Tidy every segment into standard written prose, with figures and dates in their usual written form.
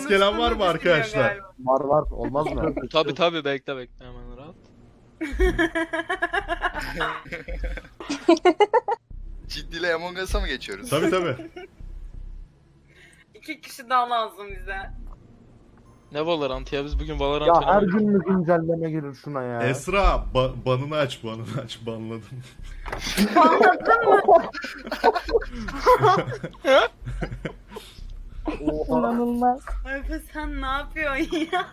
gelen var mı Konuştuğunu düşünüyor arkadaşlar? galiba. Var var, olmaz mı? Tabi bekle hemen rahat. Ciddiyle Among Us'a mı geçiyoruz? Tabi. 2 kişi daha lazım bize. Ne Valorant ya, biz bugün Valorant Ya her oynamayız. gün mü güncelleme gelir şuna ya? Esra banını aç banladım. Anladın mı? Oha. İnanılmaz. Efe sen ne yapıyorsun ya?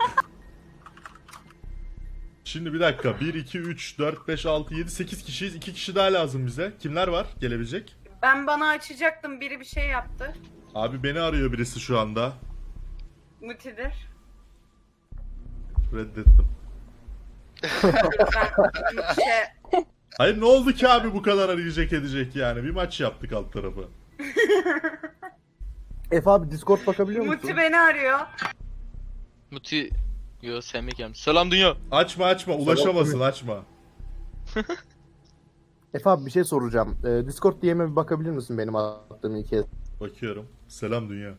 Şimdi bir dakika 1, 2, 3, 4, 5, 6, 7, 8 kişiyiz. 2 kişi daha lazım bize. Kimler var gelebilecek? Ben bana açacaktım, biri bir şey yaptı. Abi beni arıyor birisi şu anda. Mutidir. Reddettim. Ben şey... Hayır ne oldu ki abi bu kadar arayacak edecek yani. Bir maç yaptık alt tarafı. Efe abi Discord bakabiliyor musun? Muti beni arıyor. Muti... Yo Semih gelmiş. Selam dünya. Açma ulaşamasın açma. Efe abi bir şey soracağım. Discord DM'e bir bakabilir misin benim attığım iki kez? Bakıyorum. Selam dünya.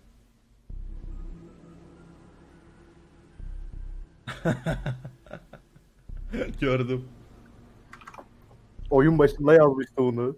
Gördüm. Oyun başında yazmıştı bunu.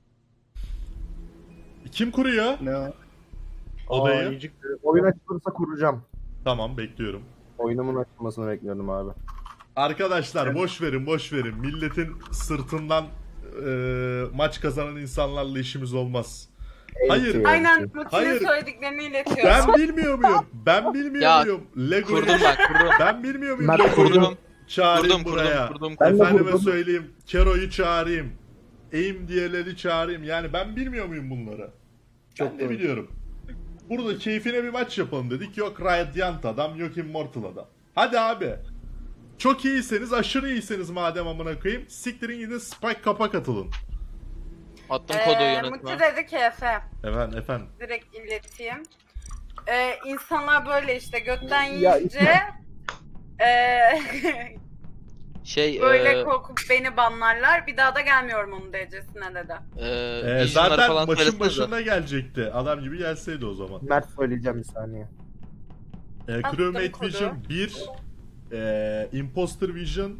Kim kuruyor Ne o? odayı? Oyun açılırsa kuracağım. Tamam bekliyorum. Oyunumun açılmasını bekliyorum abi. Arkadaşlar boş verin. Milletin sırtından maç kazanan insanlarla işimiz olmaz. Hayır. Aynen Muti'nin Hayır. söylediklerini iletiyor. Ben bilmiyor muyum? Ya, Muyum? Lego'yu Kurdum. ben bilmiyor muyum? Mert, Lego'yu kurdum. çağırayım buraya. Kurdum. Ben de Efendime kurdum. söyleyeyim. Kero'yu çağırayım. Aim diyeleri çağırayım. Yani ben bilmiyor muyum bunları? Ben de doğru. biliyorum. Burada keyfine bir maç yapalım dedik. Yok Radiant adam, yok Immortal adam. Hadi abi. Çok iyiyseniz, aşırı iyiyseniz madem amına koyayım, siktirin gidin Spike kapak atılın. Attım kodu yönetme. Muti dedi ki Efe, Efendim. direkt ileteyim. İnsanlar böyle işte götten Ya- yiyince böyle korkup beni banlarlar. Bir daha da gelmiyorum onun derecesine dedi. Zaten falan maçın söylesene de. başında gelecekti. Adam gibi gelseydi o zaman. Mert söyleyeceğim bir saniye. Crewmate kodu. Vision 1, Imposter Vision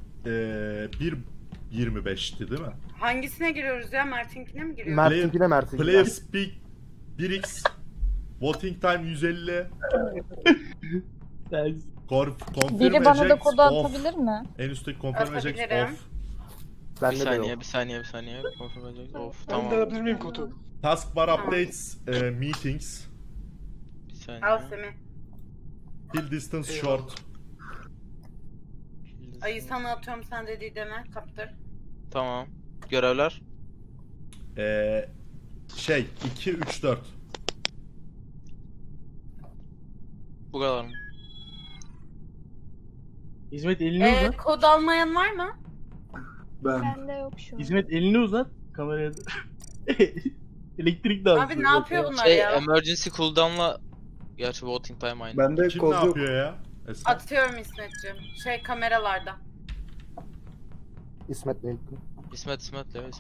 1.25'ti değil mi? Hangisine giriyoruz ya? Mert'inkine mi giriyoruz? Mert'inkine Mert'inkine. Player Speak 1x, Voting Time 150, Biri bana da Confirm kodu off. atabilir mi? En üstteki Confirm Atabilirim. off. Bende de yok. Bir saniye. Confirm edecek. Of Ben de tamam. alabilir miyim kodu? Taskbar Updates, Meetings, Bir saniye. Al Semih. Kill Distance Eyvallah. Short. Ayı sana atıyorum, sen dediği deme. Kaptır. Tamam. Görevler. 2, 3, 4. Bu kadar mı? İsmet elini uzat. Kod almayan var mı? Bende yok şu an. İsmet elini uzat. Kameraya. Elektrik dağıtıyor. Abi ne yapıyor bunlar ya? Emergency cooldown'la... Gerçi voting time aynı. Bende Kim kod ne yok. yapıyor ya? Esra? Atıyorum İsmetciğim. Kameralarda. İsmet ne? İsmet.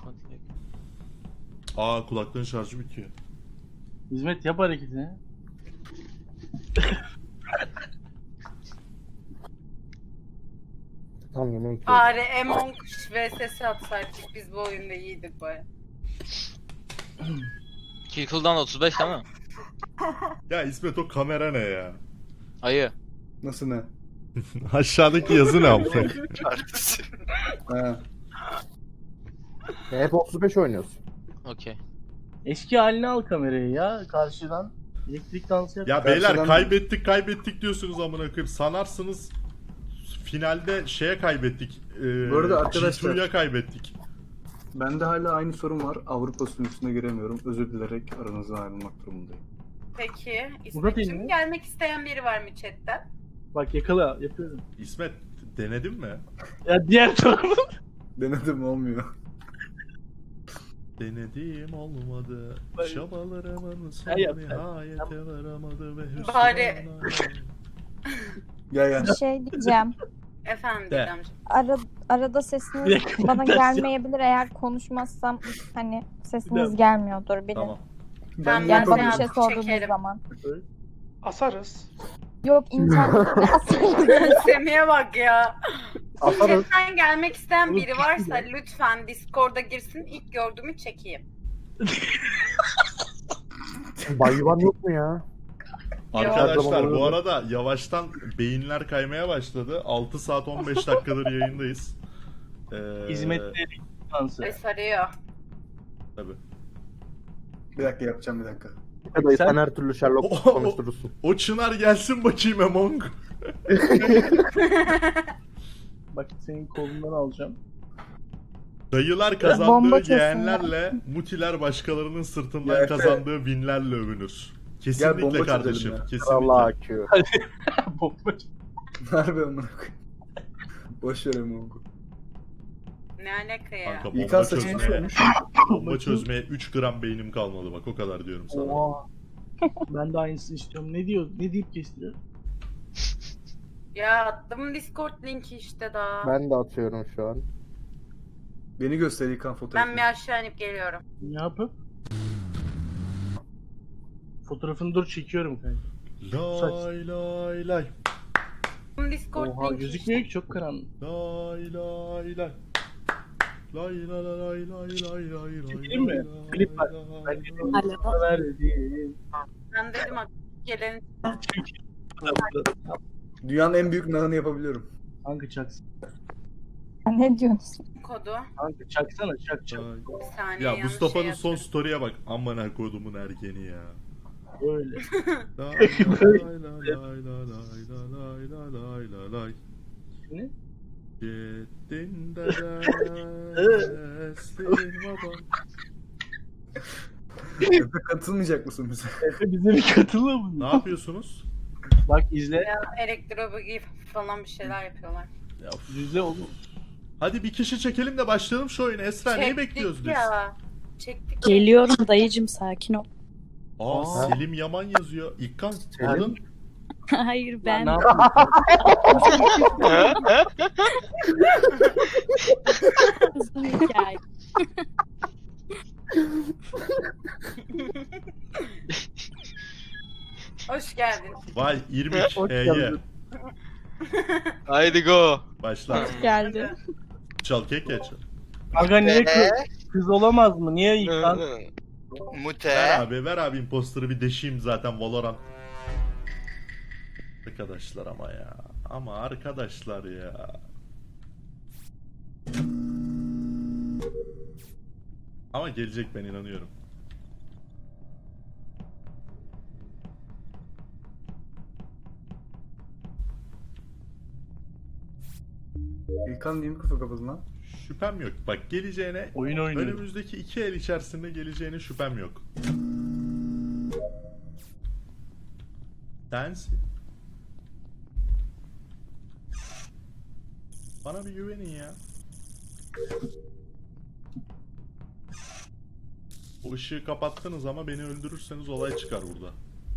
Aa kulaklığın şarjı bitiyor. İsmet yap hareketini. Tam yemek yok. Bari Among vs atsaydık, biz bu oyunda iyiydik baya. Kill cooldown 35 değil mi? Ya İsmet o kamera ne ya? Ayı. Nasıl ne? Aşağıdaki yazı ne amına? Kardeşim. Ha. Hep 35 oynuyoruz. Okey. Eski halini al kamerayı ya karşıdan. Elektrik dansı yap. Ya beyler Karşıdan- kaybettik diyorsunuz amına koyayım. Sanarsınız finalde şeye kaybettik. Bu arada arkadaşlar- G2'ya kaybettik. Bende hala aynı sorun var. Avrupa sunucusuna giremiyorum. Özür dilerek aranızdan ayrılmak durumundayım. Peki Murat İsmetciğim, İlmi. gelmek isteyen biri var mı chatten? Bak yakala yapıyorum. İsmet denedin mi? Ya diğer tarafı. Denedim olmuyor. Denedim olmadı. Hayır. Çabalarımın son Hayır, nihayete varamadı ve hüsnü Bari- Gel. Bir şey diyeceğim. Efendim De. Didemciğim. Arada Bir sesiniz dakika, bana bir dakika. gelmeyebilir eğer konuşmazsam hani sesiniz dakika. gelmiyordur bilin. Tamam. Ben Yani bana bir seni şey atıp sorduğunuz çekerim. zaman. Asarız. Yok internette asarız. Semih'e bak ya. Atarız. Chatten gelmek isteyen Oğlum, biri varsa kesin lütfen Discord'a girsin. İlk gördüğümü çekeyim. Bayıvan yok mu ya? Arkadaşlar bu arada yavaştan beyinler kaymaya başladı. 6 saat 15 dakikadır yayındayız. Hizmetleri dansı. Ay sarıyor. Tabii. Bir dakika yapacağım bir dakika. Dayı sen Sen- her türlü Sherlock O- konuşturursun. O Çınar gelsin bakayım Among. Bak senin kolundan alacağım. Dayılar Bomba kazandığı kesin yeğenlerle, mutiler başkalarının sırtından Ya Efe. kazandığı winlerle övünür. Kesinlikle bomba kardeşim. çözelim ya. Kesinlikle. Allah akıyor. Bomba. Harbi amına koyayım. Boş ver Emongo. Ne alaka ya? Kanka İlk bomba saçını çözmeye, olmuş. bomba çözmeye 3 gram beynim kalmadı bak o kadar diyorum sana. Oha. Ben de aynısını istiyorum. Ne diyor? Ne deyip kestiriyor? Ya attım Discord linki işte daha. Ben de atıyorum şu an. Beni göster İlkan fotoğrafını. Ben bir aşağı inip geliyorum. Ne yapıp? Fotoğrafını dur çekiyorum kanka. Lay lay lay. Discord Oha linki gözükmüyor ki çok karanlık. Lay lay lay. Lay lay lay lay lay lay lay. Çekeyim mi? Klip var. Ben dedim Alo. verdim. Ben dedim gelin. Dünyanın en büyük nahını yapabiliyorum. Kanka çaksın. Ne diyorsun? Kodu. Kanka çaksana çak çak. Lay. Bir saniye Ya yanlış Mustafa'nın şey son yaptım. story'e bak. Amına kodumun ergeni ya. Öyle. Lay lay lay lay lay lay lay lay lay lay. Ne? Gittin de destin baba. Efe katılmayacak mısın bize? Efe bize bir katılır mı? Ne yapıyorsunuz? Bak izle. Ya elektrobugi falan bir şeyler yapıyorlar. Ya, üf. İzle oğlum. Hadi bir kişi çekelim de başlayalım şu oyuna. Esra neyi Çektik bekliyoruz biz? ya. Çektik. Geliyorum dayıcım sakin ol. Aa, Aa. Selim Yaman yazıyor. İlkan Selim? Hayır ben. Ne yapayım? Uzun hikaye. Hoş geldin. Vay İrmik Hoş H'ye. geldin. Haydi go. Başla. Geldi. Çal kek ya çal. Aga niye kız olamaz mı? Niye yıkan? Mute. Ver abi imposter'ı bir deşeyim zaten Valorant. Arkadaşlar ama ya. Ama arkadaşlar ya. Ama gelecek ben inanıyorum. İlkan niye mi kafa kapadın lan? Şüphem yok. Bak geleceğine Oyun oynuyor. önümüzdeki 2 el içerisinde geleceğine şüphem yok. Sensin. Bana bir güvenin ya. O ışığı kapattınız ama beni öldürürseniz olay çıkar burada.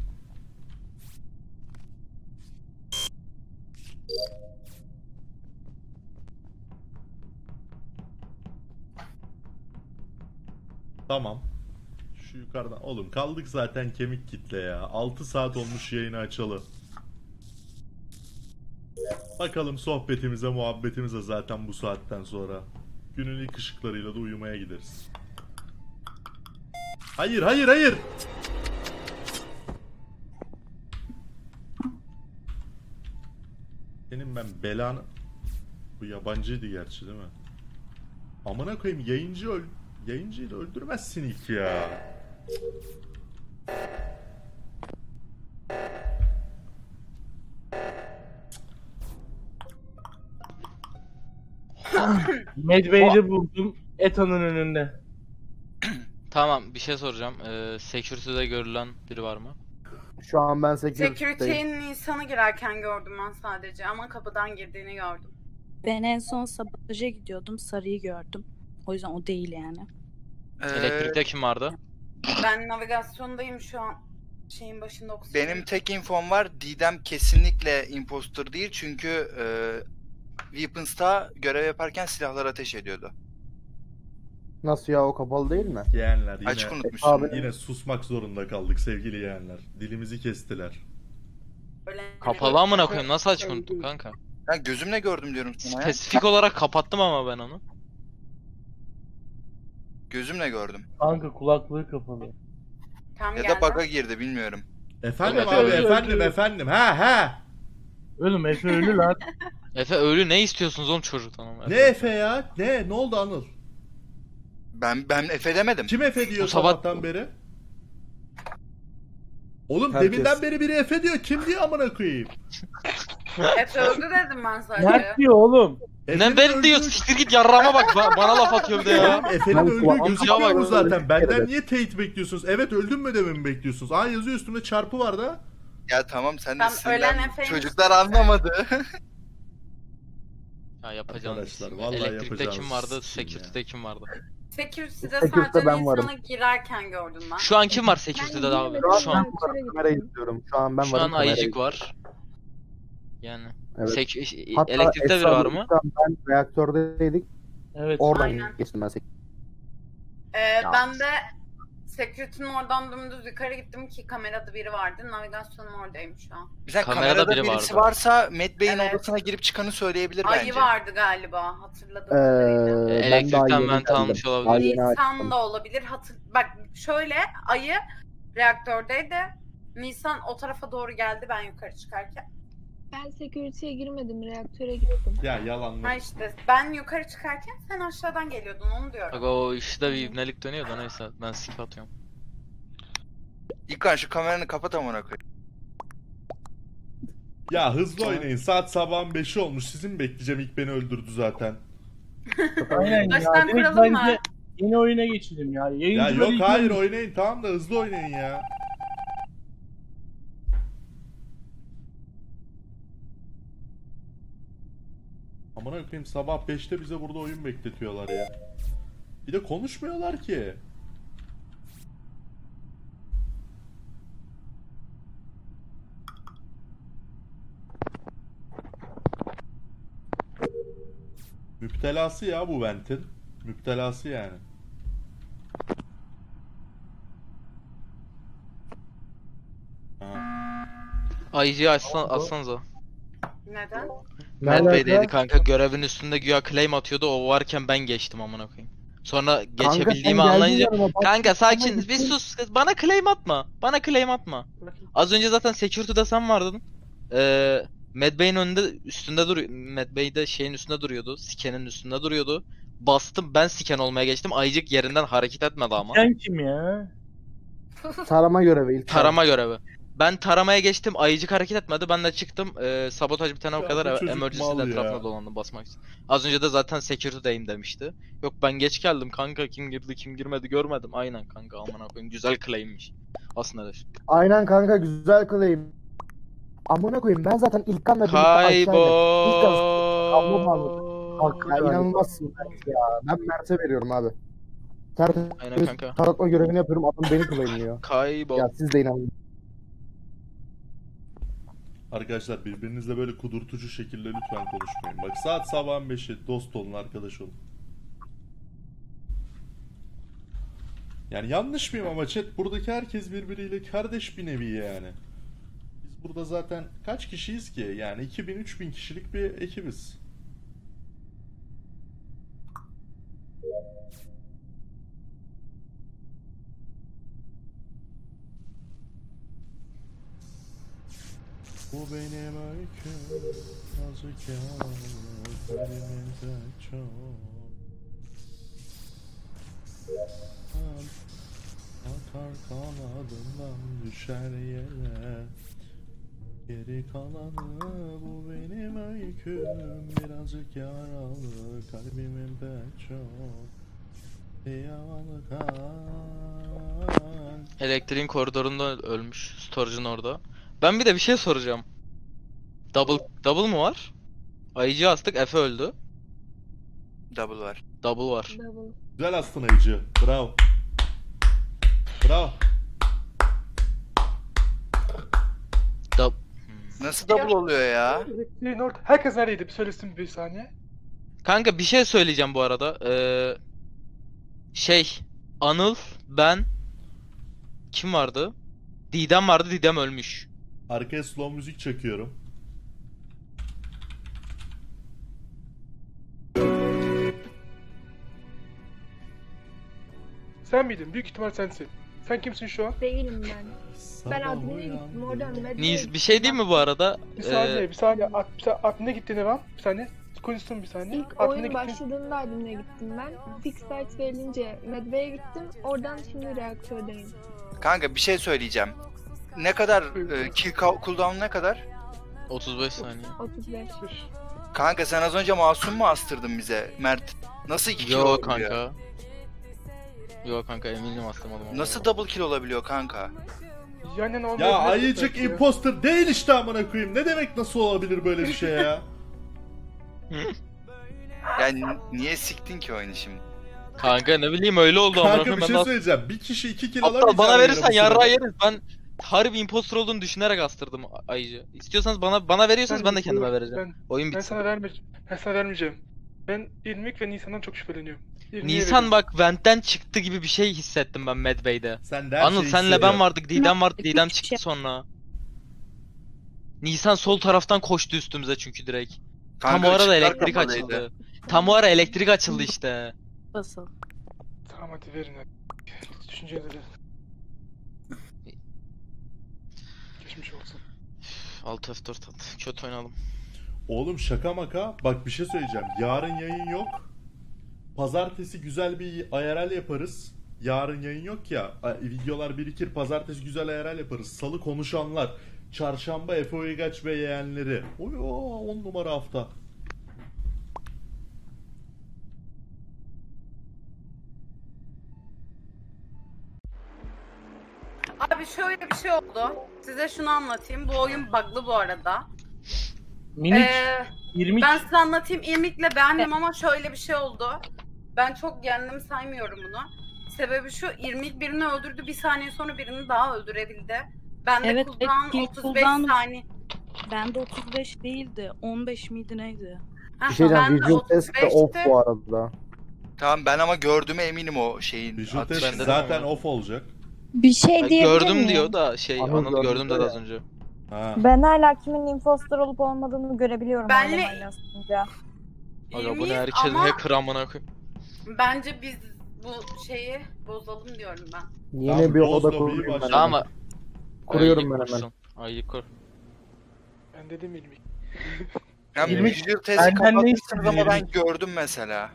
Tamam. Şu yukarıdan. Oğlum kaldık zaten kemik kitle ya. 6 saat olmuş yayını açalı. Bakalım sohbetimize, muhabbetimize zaten bu saatten sonra. Günün ilk ışıklarıyla da uyumaya gideriz. Hayır, hayır, hayır! Senin ben belanı... Bu yabancıydı gerçi değil mi? Amına koyayım yayıncıyı da öldürmezsin ilk ya. Medvey'i buldum. Eton'un önünde. Tamam bir şey soracağım. Security'de görülen biri var mı? Şu an ben security'deyim. Security'nin insanı girerken gördüm ben sadece ama kapıdan girdiğini gördüm. Ben en son sabotaja gidiyordum. Sarıyı gördüm. O yüzden o değil yani. Elektrikte kim vardı? Ben navigasyondayım şu an. Şeyin başında oksijen. Benim tek infom var. Didem kesinlikle imposter değil çünkü Weapons'ta görev yaparken silahlar ateş ediyordu. Nasıl ya, o kapalı değil mi? Yeğenler Açık yine, unutmuşsun. Abi- yine susmak zorunda kaldık sevgili yeğenler. Dilimizi kestiler. Kapalı amına koyayım, nasıl açık unuttum kanka? Ben gözümle gördüm diyorum sana ya. Spesifik olarak kapattım ama ben onu. Gözümle gördüm. Kanka kulaklığı kapalı. Tam Ya geldi. da bug'a girdi bilmiyorum. Efendim Efe abi öldü. efendim. Ha. Oğlum Efe ölü lan. Efe ölü, ne istiyorsunuz oğlum çocuktan ama? Ne Efe ya? Ne oldu Anıl? Ben Efe demedim. Kim Efe diyor Bu sabah- sabahtan beri? Oğlum Herkes. deminden beri biri Efe diyor. Kim diyor amına koyayım? Efe öldü dedim ben sadece. Mert diyor oğlum. Efe'nin Ne ben diyor, öldüğü- siktir git yarrağıma bak, bana laf atıyor bir de ya. Oğlum Efe'nin Ben öldüğü kulağım- gözükmüyor mu Kulağım- zaten? Benden Evet. niye teyit bekliyorsunuz? Evet öldün mü dememi bekliyorsunuz? Aa yazıyor üstümde çarpı var da. Ya tamam sen de Tam sinirlen. ölen Efe'ymiş. Çocuklar anlamadı. Ya yapacağınız Arkadaşlar, isim. vallahi Elektrikte yapacağınız kim vardı? isim Security'de kim vardı? Security'de Security'de sadece ben varım. insanı girerken gördüm ben. Şu an kim var Security'de de abi? Şu Şu an an ben varım, kamerayı izliyorum. Şu an ben şu varım. an kamerayı Ayıcık var. Yani Evet. Hatta elektrikte biri Esra var mı? Hanım'la Ben reaktördeydik. Evet. Oradan Aynen. geçtim ben. Ben de Security'nin oradan dümdüz yukarı gittim ki kamerada biri vardı. Navigasyonum oradayım şu an. Mesela Kamerada kamerada biri birisi vardı. varsa Matt Bey'in Evet. odasına girip çıkanı söyleyebilir Ayı bence. vardı galiba hatırladığım kadarıyla. Ben Elektrikten daha yeni vent geldim. almış olabilir. Daha yeni Nisan açtım. da olabilir. Bak şöyle ayı reaktördeydi. Nisan o tarafa doğru geldi ben yukarı çıkarken. Ben security'ye girmedim, reaktöre gittim. Ya yalan. Ha işte ben yukarı çıkarken sen aşağıdan geliyordun onu diyorum. Bak o işte bir ibnelik dönüyor da neyse ben skip atıyorum. İlkan şu kameranı kapat amına koyayım. Ya hızlı oynayın. Saat sabahın 5'i olmuş. Sizin mi bekleyeceğim? İlk beni öldürdü zaten. Aynen ya. Baştan Direkt kuralım mı? bence yeni oyuna geçelim ya. Ya Yayıncıları yok ilk hayır oyun- oynayın. Tamam da hızlı oynayın ya. Amına koyayım sabah 5'te bize burada oyun bekletiyorlar ya. Bir de konuşmuyorlar ki. Müptelası ya bu ventin. Müptelası yani. Ha. Ayıcıyı açsanıza. Neden? Matt Nerede? Bey'deydi kanka, görevin üstünde güya claim atıyordu, o varken ben geçtim amına koyayım. Sonra geçebildiğimi sen geldin anlayınca yanıma, bak- kanka sakin Ama bir gittin. sus, bana claim atma, bana claim atma. Az önce zaten security'de sen vardın. Matt Bey'in önünde üstünde duruyor. Matt Bey de şeyin üstünde duruyordu, scan'in üstünde duruyordu. Bastım, ben scan olmaya geçtim, Ayıcık yerinden hareket etmedi ama. Sen kim ya? Tarama görevi ilk. Tarama görevi. Ben taramaya geçtim, Ayıcık hareket etmedi, ben de çıktım, sabotaj bitene Ya kadar bu çocuk emergency'nin mal ya. etrafına dolandım basmak için. Az önce de zaten security'deyim demişti. Yok ben geç geldim kanka, kim girdi kim girmedi görmedim. Aynen kanka, amına koyayım, güzel claim'miş. Aslında da. Aynen kanka güzel claim. Amına koyayım ben zaten İlkan'la birlikte aşağıydım. Ablam Bak ya inanılmazsın Mert ya. Ben Mert'e veriyorum abi. Aynen Tertemiz kanka. taratma görevini yapıyorum adam beni claimliyor. Kaybol. Ya siz de inanın. Arkadaşlar birbirinizle böyle kudurtucu şekilde lütfen konuşmayın. Bak saat sabahın 5'i, dost olun, arkadaş olun. Yani yanlış mıyım ama chat, buradaki herkes birbiriyle kardeş bir nevi yani. Biz burada zaten kaç kişiyiz ki? Yani 2000-3000 kişilik bir ekibiz. Bu benim öyküm, azıcık yalnız, elimizde çok. Akar kanadından düşer yere. Geri kalanı bu benim öyküm, birazcık yaralı, kalbimin pek çok. Yaralı kalp. Elektriğin koridorunda ölmüş, storage'ın orada. Ben bir de bir şey soracağım. Double mu var? Ayıcı astık, Efe öldü. Double var. Double var. Double. Güzel astın Ayıcı. Bravo. Bravo. Nasıl double oluyor ya? Elektriğin orada. Herkes neredeydi? Bir söylesin bir saniye. Kanka bir şey söyleyeceğim bu arada. Anıl, ben, kim vardı? Didem vardı, Didem ölmüş. Arkaya slow müzik çakıyorum. Sen miydin? Büyük ihtimal sensin. Sen kimsin şu an? Değilim ben. Ben admine gittim oradan Bir şey değil mi bu arada? Bir saniye, bir saniye. Admine gittin Evan. Bir saniye. Konuşsun bir saniye. İlk Admine oyun gittin. başladığında admine gittim ben. Fix Sites gelince Medbay'e gittim. Oradan şimdi reaktördeyim. Kanka bir şey söyleyeceğim. Ne kadar kill cooldown ne kadar? 35 saniye. 35. Kanka sen az önce masum mu astırdın bize Mert? Nasıl 2 kill Yo olabiliyor? kanka. Yo kanka eminim astırmadım onu. Nasıl double kill olabiliyor kanka? Yani Ya ayıcık imposter değil işte amına koyayım. Ne demek nasıl olabilir böyle bir şey ya? Yani niye siktin ki oyunu şimdi? Kanka ne bileyim öyle oldu amına Kanka koyayım. bir Ben şey de söyleyeceğim. Bir kişi 2 kill hatta alamayacak. bana verirsen yarrağı yeriz. Ben harbi imposter olduğunu düşünerek astırdım Ayıcı. İstiyorsanız bana veriyorsanız ben de kendime vereceğim. Oyun Ben bitsin. sana vermeyeceğim. Ben İlmik ve Nisan'dan çok şüpheleniyorum. Nisan bak Vent'ten çıktı gibi bir şey hissettim ben Medbay'de. Sen de Anıl senle ben vardık, Didem vardı, Didem çıktı sonra. Nisan sol taraftan koştu üstümüze çünkü direkt. Tam o arada ışıklar elektrik kapalıydı. açıldı. Tam o ara elektrik açıldı işte. Nasıl? Tamam hadi verin hadi. Düşünceleri. Geçmiş olsun. 6 F4 at. Kötü oynadım. Oğlum şaka maka. Bak bir şey söyleyeceğim. Yarın yayın yok. Pazartesi güzel bir IRL yaparız. Yarın yayın yok ya. Videolar birikir. Pazartesi güzel IRL yaparız. Salı konuşanlar. Çarşamba Efe Uygaç ve yeğenleri. Oy 10 numara hafta. Abi şöyle bir şey oldu. Size şunu anlatayım. Bu oyun bug'lı bu arada. Minik. 20. Ben size anlatayım. İrmik'le beğendim ama şöyle bir şey oldu. Ben çok yendim saymıyorum bunu. Sebebi şu, İrmik birini öldürdü, bir saniye sonra birini daha öldürebildi. Ben de Evet, cooldown evet, 35 cooldown- saniye. Bende 35 değildi. 15 miydi neydi? Bir şey diyeceğim. ben de Visual test de off 35'ti. bu arada. Tamam ben ama gördüğüme eminim o şeyin. Visual atış. test zaten off olacak. Bir şey Ben diyebilir gördüm miyim? diyor da Anıl Anıl gördüm dedi ya. az önce. Ha. Ben hala kimin imposter olup olmadığını görebiliyorum. Benle- hala oynasınca. Aga bu İrmik ne herkes ama hacker amına koyayım. bence biz bu şeyi bozalım diyorum ben. Yine Tamam, bir boz oda lobiyi kuruyorum ben. başla. Ama Kuruyorum ben hemen. Ayı kur. Ben dedim İlmik. Yani İrmik, visual testi benden ne kapatmışsınız ama ben istiyorsun? gördüm mesela.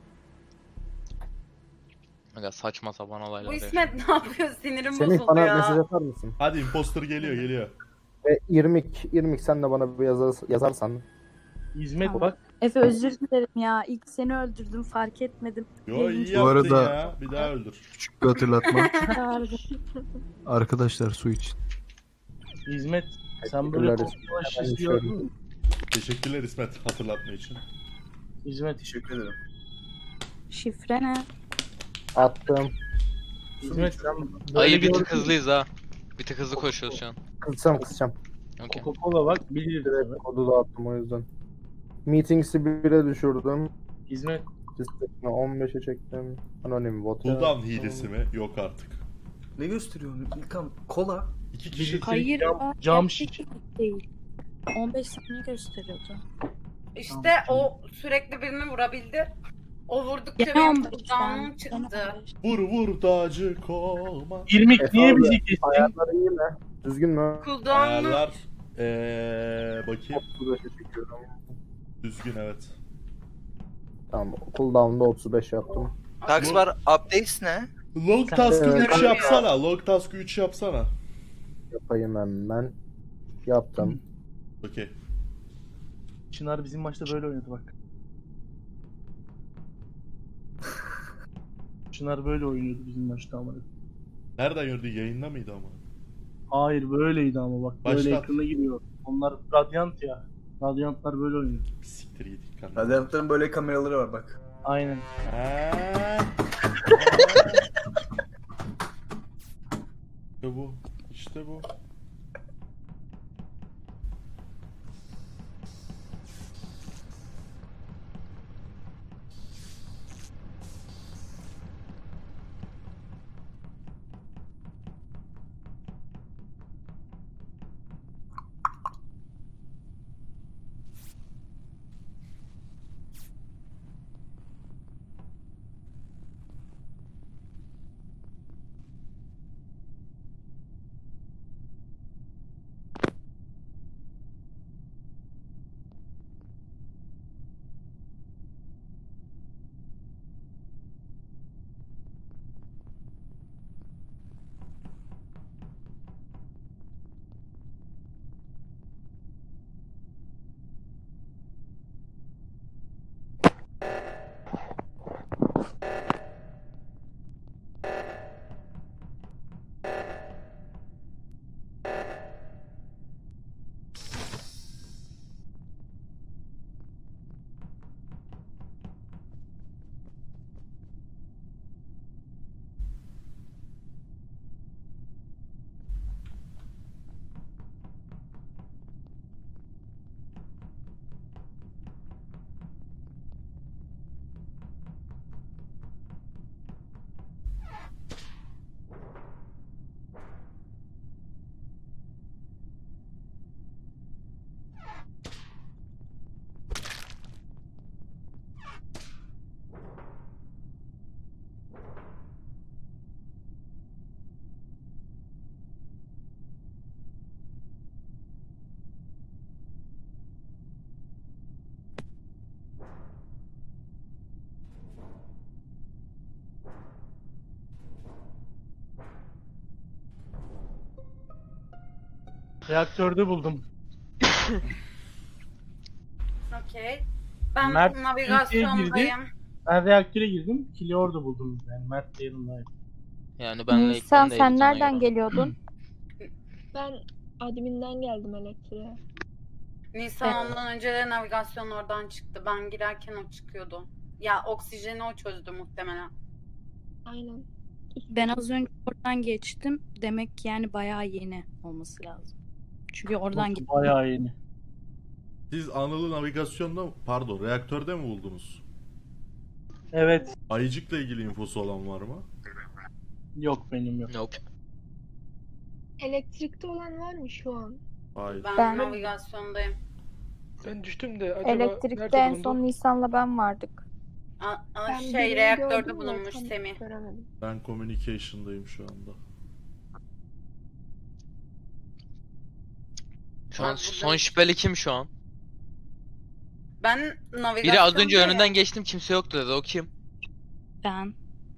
Aga saçma sapan olaylar Bu ya. İsmet ne yapıyor? Sinirim Semih bozuldu bana ya. mesaj atar mısın? Hadi imposter geliyor. Ve İrmik sen de bana bir yazarsan. Hizmet bak. Efe özür dilerim ya. İlk seni öldürdüm fark etmedim. Yo iyi Yayıncı- yaptın arada- ya. Bir daha öldür. Küçük bir hatırlatma. Harbi. Arkadaşlar su için. Hizmet. Sen böyle Teşekkürler. toplaş Hemen istiyordun mu? Teşekkürler İsmet hatırlatma için. Hizmet. Teşekkür ederim. Şifre ne? Attım. Hizmet sen böyle Ayı bir tık gördün mü? hızlıyız ha. Bir tık hızlı koşuyoruz şu an. Kısacağım. Okey. Coca-Cola bak bilir. Kodu da attım o yüzden. Meetings'i 1'e düşürdüm. Hizmet. Listesini 15'e çektim. Anonim bot. Cooldown hilesi mi? Yok artık. Ne gösteriyorsun İlkan? Kola. 2 kişi. Hayır. Cam gerçek değil. 15 saniye gösteriyordu. İşte o sürekli birini vurabildi. O vurdukça Gene benim 15 cooldown'um saniye. çıktı. Vur dacı olma. İrmik Efe niye abi, bizi kestin? Ayarları iyi mi? Düzgün mü? Cooldown'um Ayarlar. Bakayım. 35'e çekiyorum. Düzgün evet. Tamam. Cooldown'da 35 yaptım. Taxbar updates ne? Log task'ı Evet. 3 yapsana. Log task'ı 3 yapsana. Yapayım hemen. Yaptım. Okey. Çınar bizim maçta böyle oynadı bak. Çınar böyle oynuyordu bizim maçta ama. Nereden gördün? Yayında mıydı ama? Hayır böyleydi ama bak. Böyle Başlat. ekrana giriyor. Onlar Radiant ya. Radiantlar böyle oynuyor. Siktir yedik kardeşim. Radyantların böyle kameraları var bak. Aynen. İşte bu. İşte bu. Reaktörde buldum. Okey. Ben Mert Türkiye'ye navigasyondayım. girdi. Ben reaktöre girdim. Kili orada buldum. Yani Mert de yanımdaydı. Yani benle Nisan ilk sen nereden geliyordun? Ben adminden geldim elektriğe. Nisan ondan önce de navigasyon oradan çıktı. Ben girerken o çıkıyordu. Ya oksijeni o çözdü muhtemelen. Aynen. Ben az önce oradan geçtim. Demek ki yani bayağı yeni olması lazım. Çünkü oradan gittim. Bayağı yeni. Siz Anıl'ı navigasyonda, pardon, reaktörde mi buldunuz? Evet. Ayıcık'la ilgili infosu olan var mı? Yok benim yok. Yok. Elektrikte olan var mı şu an? Hayır. Ben navigasyondayım. Ben düştüm de acaba Elektrikte nerede en bulundu? son Nisan'la ben vardık. Ben Şey birini reaktörde gördüm de bulunmuş tam Semih. göremedim. Ben communication'dayım şu anda. Şu an Ben son buradayım. şüpheli kim şu an? Ben navigasyondayım. Biri az önce önünden geçtim kimse yoktu dedi. O kim? Ben.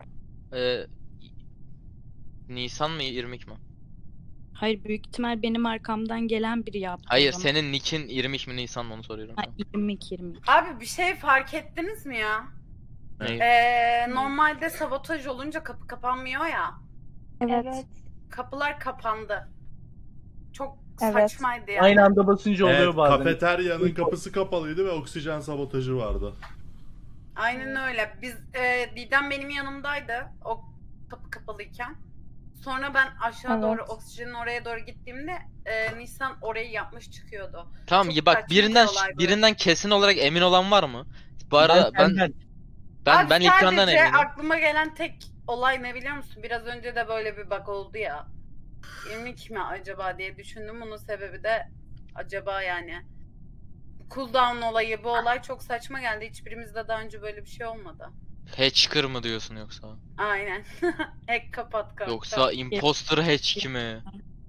Nisan mı İrmik mi? Hayır, büyük ihtimal benim arkamdan gelen biri yaptı. o Hayır zaman. senin Nick'in İrmik mi Nisan mı onu soruyorum. Ha, 20. Abi bir şey fark ettiniz mi ya? Ne? Normalde sabotaj olunca kapı kapanmıyor ya. Evet. Kapılar kapandı. Çok Evet. saçmaydı yani. Aynı anda basınca oluyor Evet, bazen. kafeteryanın kapısı kapalıydı ve oksijen sabotajı vardı. Aynen öyle. Biz Didem benim yanımdaydı. O kapı kapalıyken. Sonra ben aşağı Evet. doğru oksijenin oraya doğru gittiğimde Nisan orayı yapmış çıkıyordu. Tamam Çok bak saçma bir olay bu. birinden kesin olarak emin olan var mı? Bu arada senden. Abi ben ekrandan sadece eminim. aklıma gelen tek olay ne biliyor musun? Biraz önce de böyle bir bug oldu ya. 22 mi acaba diye düşündüm. Bunun sebebi de acaba yani cooldown olayı, bu olay çok saçma geldi. Hiçbirimizde daha önce böyle bir şey olmadı. Hatchker mı diyorsun yoksa? Aynen. Hack kapat. Yoksa imposter hatch mi?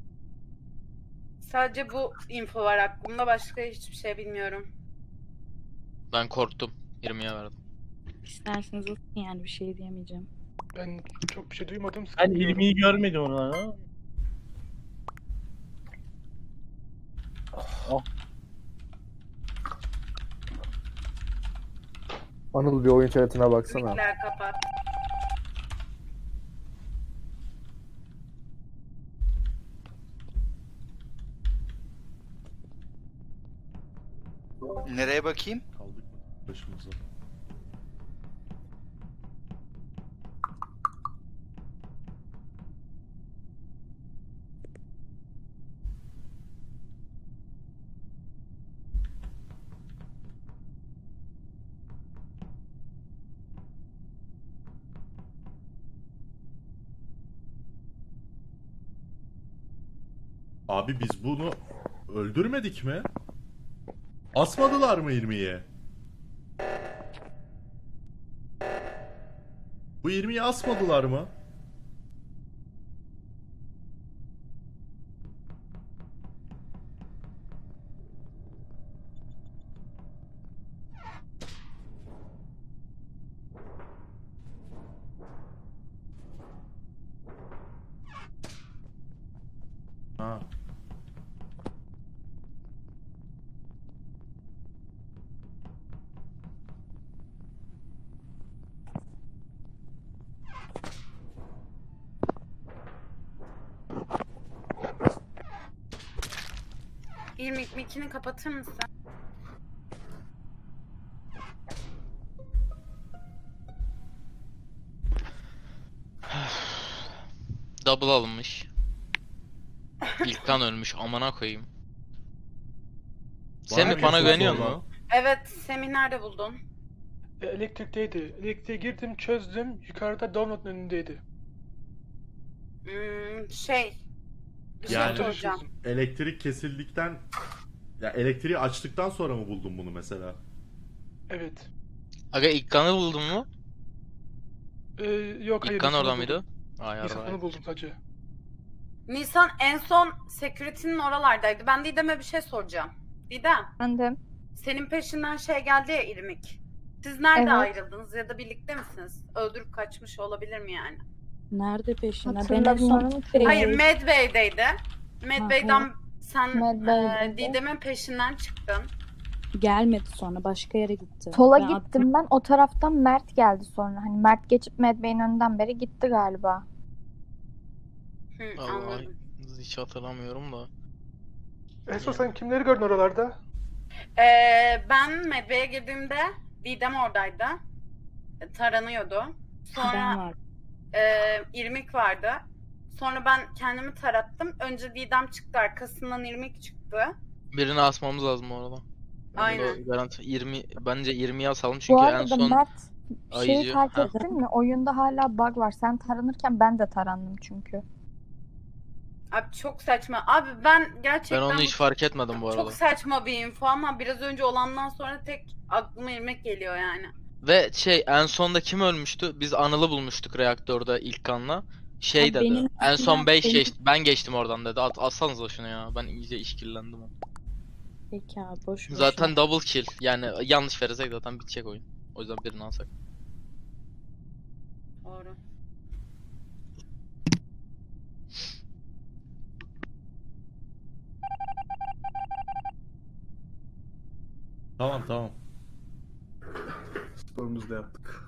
Sadece bu info var aklımda. Başka hiçbir şey bilmiyorum. Ben korktum. 20'ye verdim. İsterseniz olsun yani, bir şey diyemeyeceğim. Ben çok bir şey duymadım. Ben sıkıntı yok. ilmiyi görmedim ona. Oh. Anıl bir oyun chatine baksana. Mikler kapat. Nereye bakayım? Kaldık mı başımıza? Abi biz bunu öldürmedik mi? Asmadılar mı 20'ye? Bu 20'yi asmadılar mı? Ha. Mikini kapatır mısın? Double alınmış. İlkan ölmüş amına koyayım. Semih bana güveniyor mu? Evet. Semih nerede buldun? Elektrikteydi. Elektriğe girdim, çözdüm. Yukarıda download'un önündeydi. Bir şey Yani soracağım. elektrik kesildikten, ya elektriği açtıktan sonra mı buldun bunu mesela? Evet. Aga İlkan'ı buldun mu? Yok hayır. İlkan Nisan'ı orada mıydı? buldum. Ay Nisan'ı yarrağım. buldum sadece. Nisan en son security'nin oralardaydı. Ben Didem'e bir şey soracağım. Didem, Efendim? senin peşinden şey geldi ya İrmik. Siz nerede Evet. ayrıldınız ya da birlikte misiniz? Öldürüp kaçmış olabilir mi yani? Nerede peşinde? Ben en son Hatırlamıyorum ki. Hayır, Medbay'deydi. Medbay'den Sen Medbay'deydi. Didem'in peşinden çıktın. Gelmedi sonra başka yere gitti. Sola Ben gittim ben. O taraftan Mert geldi sonra. Hani Mert geçip Medbay'in önünden beri gitti galiba. Hı, Allah, anladım. hiç hatırlamıyorum da. Eso sen kimleri gördün oralarda? Ben Medve'ye girdiğimde Didem oradaydı. Taranıyordu. Ben Sonra vardım. İrmik vardı. Sonra ben kendimi tarattım. Önce Didem çıktı, arkasından İrmik çıktı. Birini asmamız lazım orada. Aynen. Garanti 20, bence 20'yi asalım Bu çünkü en arada son Mert şeyi Ayıcı. fark Ha. ettin mi? Oyunda hala bug var. Sen taranırken ben de tarandım çünkü. Abi çok saçma. Abi ben Ben gerçekten onu hiç fark etmedim bu arada. çok saçma bir info ama biraz önce olandan sonra tek aklıma İrmik geliyor yani. Ve en sonda kim ölmüştü? Biz Anıl'ı bulmuştuk reaktörde ilk kanla. Şey Abi dedi. benim En son 5 benim- geçti. Ben geçtim oradan dedi. Atsanıza şunu ya. Ben iyice işkillendim. Peki abi boş ver. Zaten double kill. Yani yanlış verirsek zaten bitecek oyun. O yüzden birini alsak. Doğru. Tamam. Sporumuzu da yaptık.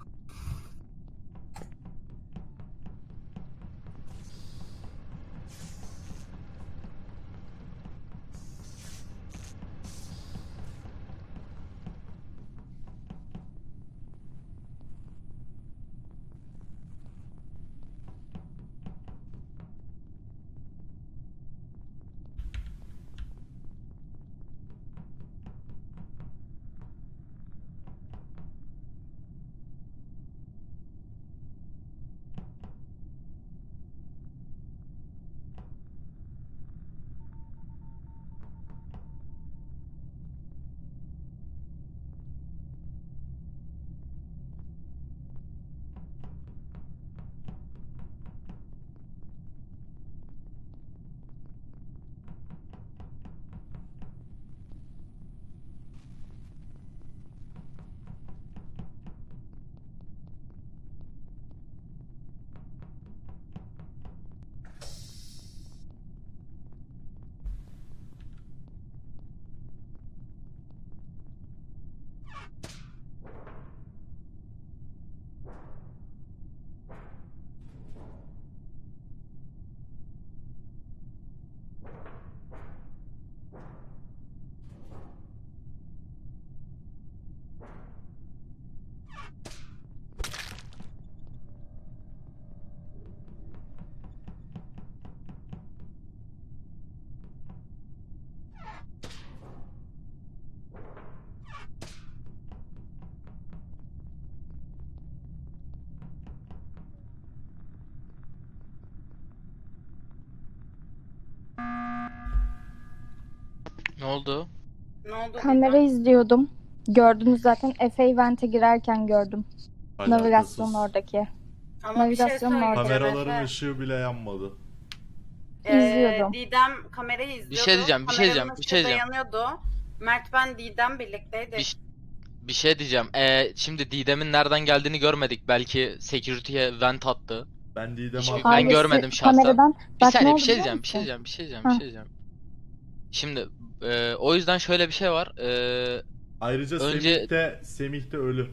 Ne oldu? Ne oldu Kamera Didem? izliyordum. Gördünüz zaten. Efe Event'e girerken gördüm. Navigasyonun oradaki. Ama bir şey Navigasyonun söyleyeceğim. orada. Kameraların Efe. ışığı bile yanmadı. İzliyordum. Didem kamerayı izliyordu. Bir şey diyeceğim, bir şey diyeceğim, Kameranın bir şey ışığı da diyeceğim. yanıyordu. Mert ben Didem birlikteydik. Bir şey diyeceğim. Şimdi Didem'in nereden geldiğini görmedik. Belki security'ye vent attı. Ben Didem Hiç- abi. ben görmedim şahsen. Kameradan Bir bak ne saniye oldu bir şey biliyor diyeceğim, bir şey musun? diyeceğim, bir şey diyeceğim, Ha. bir şey diyeceğim. Şimdi o yüzden şöyle bir şey var. Ayrıca Önce- Semih de ölü.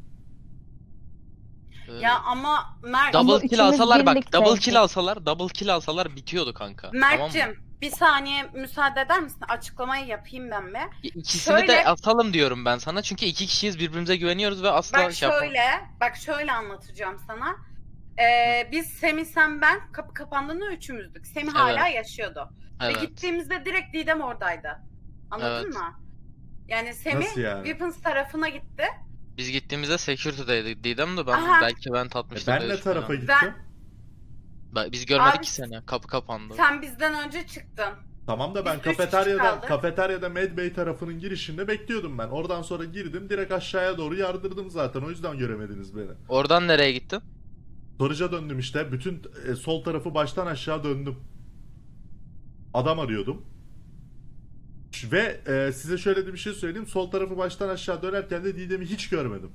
Ya ama Mert, Ama double kill üçümüz alsalar bak, birlikteydik. double kill alsalar bitiyordu kanka. Mert'cim Tamam mı? bir saniye müsaade eder misin? Açıklamayı yapayım ben be. İkisini de Şöyle- atalım diyorum ben sana. Çünkü iki kişiyiz, birbirimize güveniyoruz ve asla Bak şey yapmam. şöyle anlatacağım sana. Biz Semih, sen, ben kapı kapandığında üçümüzdük. Semih hala yaşıyordu. Ve Evet. gittiğimizde direkt Didem oradaydı. Anladın Evet. mı? Yani Semih Nasıl yani? Weapons tarafına gitti. Biz gittiğimizde security'deydik Didem de ben Aha. belki vent atmıştım. Ben diye ne tarafa düşünüyorum. gittim? Biz görmedik Abi, ki seni. Kapı kapandı. Sen bizden önce çıktın. Tamam da ben Biz üç kişi kaldık. kafeteryada Medbay tarafının girişinde bekliyordum ben. Oradan sonra girdim, direkt aşağıya doğru yardırdım zaten. O yüzden göremediniz beni. Oradan nereye gittin? Storage'a döndüm işte. Bütün sol tarafı baştan aşağı döndüm. Adam arıyordum. Ve size şöyle de bir şey söyleyeyim. Sol tarafı baştan aşağı dönerken de Didem'i hiç görmedim.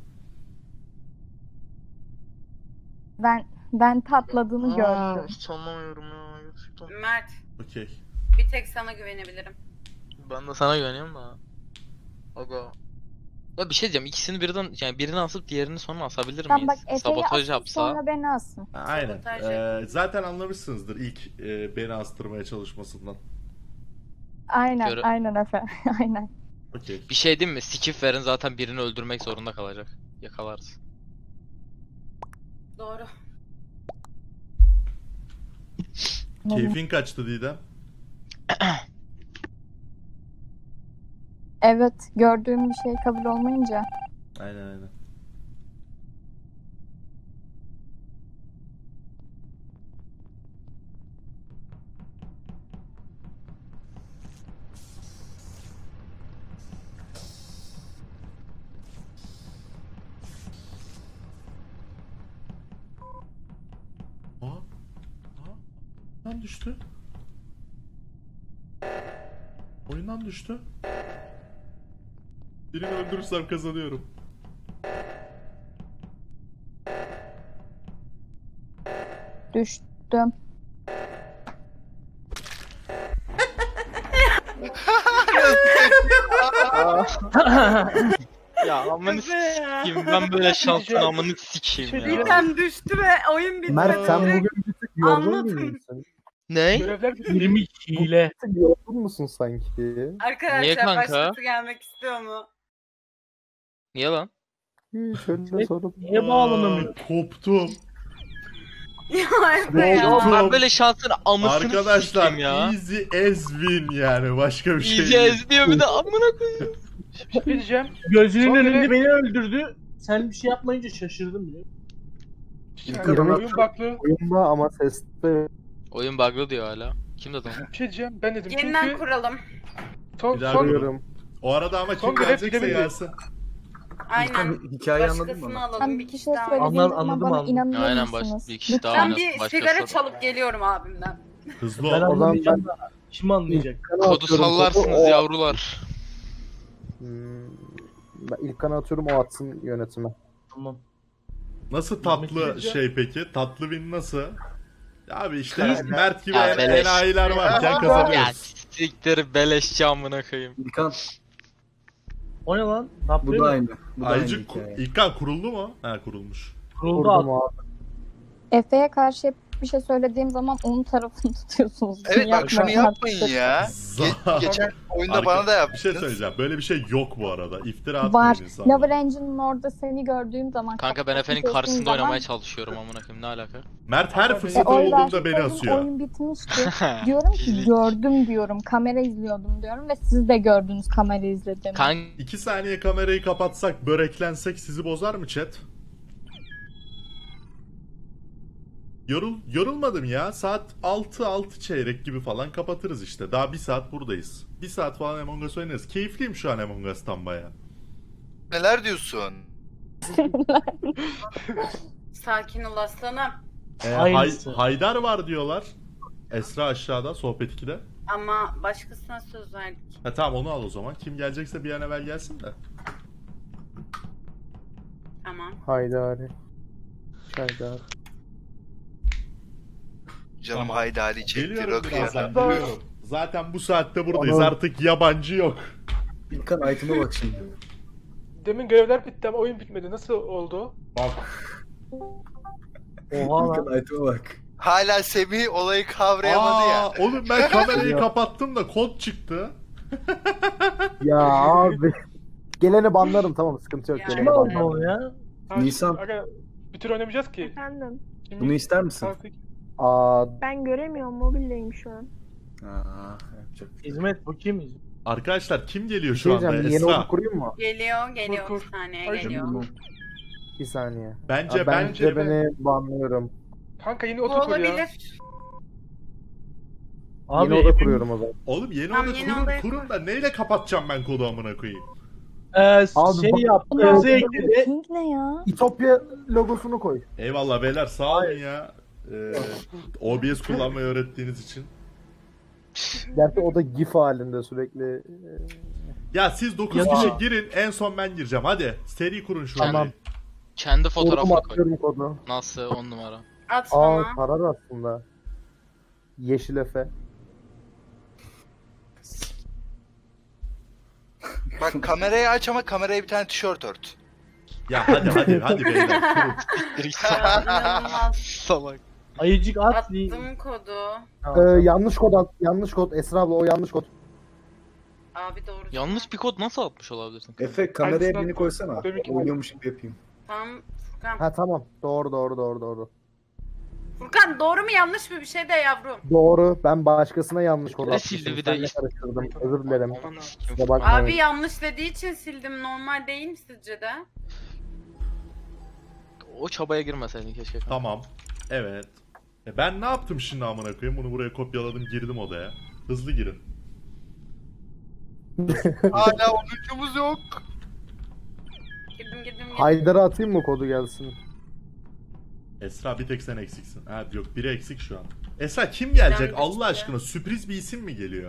Ben tatladığını gördüm. Hiç anlamıyorum ya gerçekten. Mert. Okey. Bir tek sana güvenebilirim. Ben de sana güveniyorum da. Aga. Ya bir şey diyeceğim. İkisini birden yani birini asıp diğerini sonra asabilir Tamam miyiz? bak Efe'yi Sabotaj asın yapsa. sonra beni asın. Aynen. Sabotaj Zaten anlamışsınızdır ilk beni astırmaya çalışmasından. Aynen Göre- aynen Efe. Aynen. Okey. Bir şey diyeyim mi? Skip verin zaten birini öldürmek zorunda kalacak. Yakalarız. Doğru. Keyfin kaçtı Didem? Evet gördüğüm bir şey kabul olmayınca. Aynen. Oyundan düştü. Oyundan düştü. Birini öldürürsem kazanıyorum. Düştüm. Ya amını sikeyim ben böyle şansın amını sikeyim ya. Didem düştü ve oyun bitti. Mert sen bugün bir tık yorgun Anlatın. musun? Ne? Görevler bitti. 20 hile. Bir tık yorgun musun sanki? Arkadaşlar Niye kanka? başkası gelmek istiyor mu? Niye lan? Hiç öyle sorun. Niye bağlanamıyor? Koptum. Ya Efe ya. Koptum. Ben böyle şansın amısını Arkadaşlar sikeyim ya. easy as win yani başka bir şey İyice değil. ezmiyor bir de amına koyayım. Bir şey diyeceğim. Gözünün Son önünde görev- beni öldürdü. Sen bir şey yapmayınca şaşırdım bile. Yani oyun baklı. Oyunda ama seste Oyun bug'lı diyor hala. Kim dedi onu? Bir şey diyeceğim. Ben dedim Yeniden çünkü kuralım. son, Bir daha son, görüyorum. O arada ama Son kim görev gelecekse bilemedim. gelsin. Aynen. Hikayeyi anladın Başkasını mı? alalım. Ben Bir bir kişi şey daha söylediğim alalım. zaman Anladım, bana anladım. inanıyor Aynen musunuz? bir kişi daha Ben oynasın. bir Başkası. sigara çalıp geliyorum abimden. Hızlı Ben ol. anlamayacağım da kim anlayacak? Kodu sallarsınız yavrular. Ben ilk kanı atıyorum o atsın yönetime. Tamam. Nasıl tatlı Yemek şey peki? Tatlı win nasıl? Ya abi işte İyi. Mert gibi Ya beleş. enayiler varken Ya kazanıyoruz. siktir beleşçi amına koyayım. İlkan O ne lan? bu Napoli da mi? aynı. Bu da aynı Ayıcık hikaye. İlkan kuruldu mu? Ha kurulmuş. Kuruldu Vurdum abi. abi. Efe'ye karşı hep bir şey söylediğim zaman onun tarafını tutuyorsunuz. Evet bak şunu Yapmayın yapmayın artık. ya. Za- Geçen oyunda Arka- bana da Bir yaptınız. şey söyleyeceğim. Böyle bir şey yok bu arada. İftira atmayın Var. insanlara. Lover Engine'ın orada seni gördüğüm zaman... Kanka ben Efe'nin kapatmış karşısında olduğum oynamaya zaman- çalışıyorum amına koyayım ne alaka? Mert her fırsatı oy olduğunda beni verseydim asıyor. Oyun bitmişti. Diyorum ki gördüm diyorum. Kamera izliyordum diyorum ve siz de gördünüz kamera izlediğimi. Kanka 2 saniye kamerayı kapatsak, böreklensek sizi bozar mı chat? Yorulmadım ya. Saat 6 çeyrek gibi falan kapatırız işte. Daha 1 saat buradayız. 1 saat falan Among Us oynarız. Keyifliyim şu an Among Us'tan baya. Neler diyorsun? Sakin ol aslanım. Aynısı. Haydar var diyorlar. Esra aşağıda sohbet 2'de. Ama başkasına söz verdik. Ha tamam onu al o zaman. Kim gelecekse bir an evvel gelsin de. Tamam. Haydari. Haydari. Canım Tamam. Haydari çekti Geliyorum rakıya. birazdan. Geliyorum. Zaten bu saatte buradayız. Anam. Artık yabancı yok. İlkan item'a bak şimdi. demin görevler bitti ama oyun bitmedi. Nasıl oldu? Bak. Oha lan. İlkan item'a bak. Hala Semih olayı kavrayamadı ya. Oğlum ben kamerayı kapattım da kod çıktı. Ya abi. Geleni banlarım tamam sıkıntı yok. Ya. Geleni Kim aldı banlarım. onu ya? Ha, Nisan. Aga, bir tür oynamayacağız ki. Efendim. Şimdi Bunu ister misin? kalktık. Aa, Ben göremiyorum, mobildeyim şu an. Yapacak. Hizmet bu kim? Arkadaşlar kim geliyor bir şu şey anda? diyeceğim. Yeni Esra. oda kurayım mı? Geliyor. Kur. Bir saniye Ay, geliyor. Bir saniye. Bence Aa, ben bence beni banlıyorum. Kanka yeni Bu otur kur ya. olabilir. Abi Yeni oda kuruyorum o zaman. oğlum yeni Tamam, oda yeni kurun, odaya kurun da neyle kapatacağım ben kodu amına koyayım? Abi şey bak- yaptı. Ya, Yazı ekledi. King ne ya? İtopya logosunu koy. Eyvallah beyler sağ olun ya. OBS kullanmayı öğrettiğiniz için. Gerçi o da GIF halinde sürekli. Ya siz 9 Ya. kişi girin en son ben gireceğim hadi. Seri kurun şu Tamam. an. kendi Fotoğrafı fotoğrafını koy. atıyorum kodu. Nasıl 10 numara. At Aa bana. karar aslında. Yeşil Efe. Bak kamerayı aç ama kameraya bir tane tişört ört. Ya hadi beyler. Ya, inanılmaz. Salak. Ayıcık at. Attım kodu. Yanlış kod at. Yanlış kod. Esra abla o yanlış kod. Abi doğru. Yanlış bir kod nasıl atmış olabilirsin? Efe kameraya Aynısından beni koysana. demek ki- Oynuyormuş gibi yapayım. Tamam Furkan. Ha tamam. Doğru. Furkan doğru mu yanlış mı bir şey de yavrum. Doğru. Ben başkasına yanlış kod Ne atmışım. sildi bir Senle de- karıştırdım. Özür dilerim. Ana. Kusura bakmayın. Abi yanlış dediği için sildim. Normal değil mi sizce de? O çabaya girmeseydin keşke. Tamam. Evet. Ben ne yaptım şimdi amına koyayım? Bunu buraya kopyaladım, girdim odaya. Hızlı girin. Hala oyuncumuz yok. Girdim. Haydar'a atayım mı kodu gelsin? Esra bir tek sen eksiksin. Ha yok, biri eksik şu an. Esra kim gelecek Ben de Allah işte. aşkına? Sürpriz bir isim mi geliyor?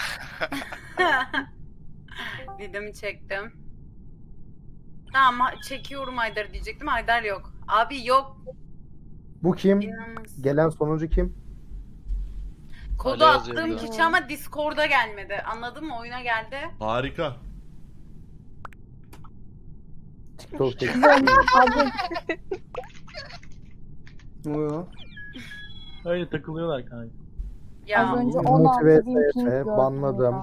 Didem'i çektim. Tamam çekiyorum Haydar diyecektim. Haydar yok. Abi yok. Bu kim? İnanılmaz. Gelen sonucu kim? Kodu Hala yazıyor attığım bir de. kişi ama Discord'a gelmedi. Anladın mı? Oyuna geldi. Harika. TikTok çek. Abi Ne oluyor? Öyle takılıyorlar kanka. Ya az önce Motive 16.000 ping SF gördüm banladım.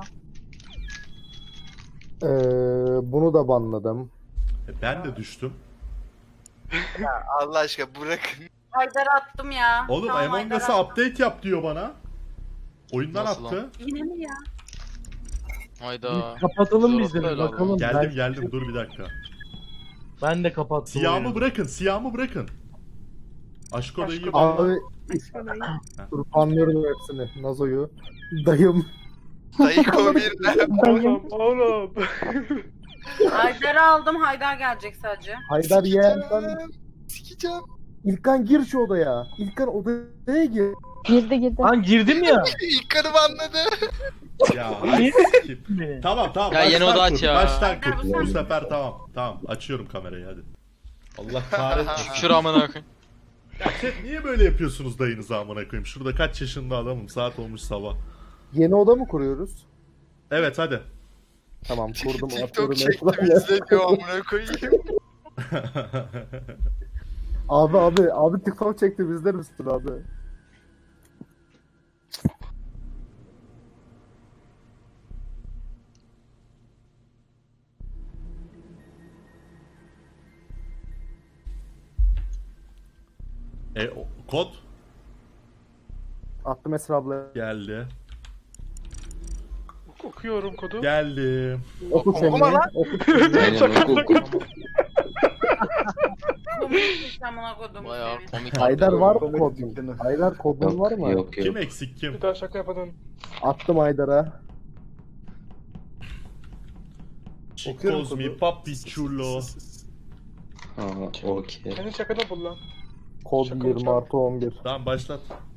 ya. Bunu da banladım. Ben de düştüm. Allah aşkına bırakın. Haydar'a attım ya. Oğlum Tamam, Among Haydar'a Us'a attım. update yap diyor bana. Oyundan Nasıl attı. lan? Yine mi ya? Hayda. Kapatalım biz Zor de oldu bakalım. Geldim dur bir dakika. Ben de kapattım. Siyahımı bırakın. Aşk odayı Aşk bana. Abi dur anlıyorum hepsini. Nazo'yu. Dayım. Dayıko bir Oğlum. Haydar'ı aldım. Haydar gelecek sadece. Haydar yeğen. Sikeceğim. İlkan gir şu odaya. İlkan odaya gir. Girdi. Lan girdim ya. İlk kanımı anladı. Ya. Niye sikip. beni? Tamam. Ya yeni baştan oda kur, aç ya. Baştan kur. Haydar, bu Bu sen- sefer tamam. Açıyorum kamerayı hadi. Allah kahretsin. Şura amına koyayım. Ya chat niye böyle yapıyorsunuz dayınıza amına koyayım? Şurada kaç yaşında adamım. Saat olmuş sabah. Yeni oda mı kuruyoruz? Evet hadi. Tamam kurdum. TikTok atıyorum çektim ekrana. izleniyor amına koyayım. Abi TikTok çekti bizler misin abi? Kod Attım Esra abla. geldi. Okuyorum kodu. Geldi. Oku seni. Okuma lan. Oku seni. Aynen oku. Komik amına kodum Bayağı seni. komik. Haydar var mı Komedi kodun? dükkünü. Haydar kodun var mı? Yok Kim yok. eksik kim? Bir daha şaka yapalım. Attım Haydar'a. Okuyorum Chicos mi kodu. papi chulo. Ha okey. Senin şakada bul lan. Kod Şaka 20 artı 11. Tamam başlat.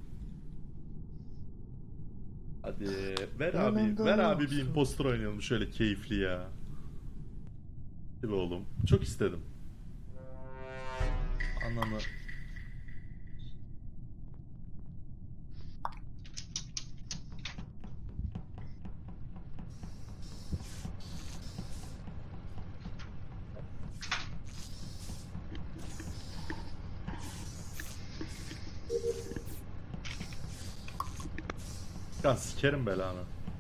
Hadi ver abi bir impostor oynayalım şöyle keyifli ya. Hadi be oğlum. Çok istedim. Ananı. Ya sikerim belanı.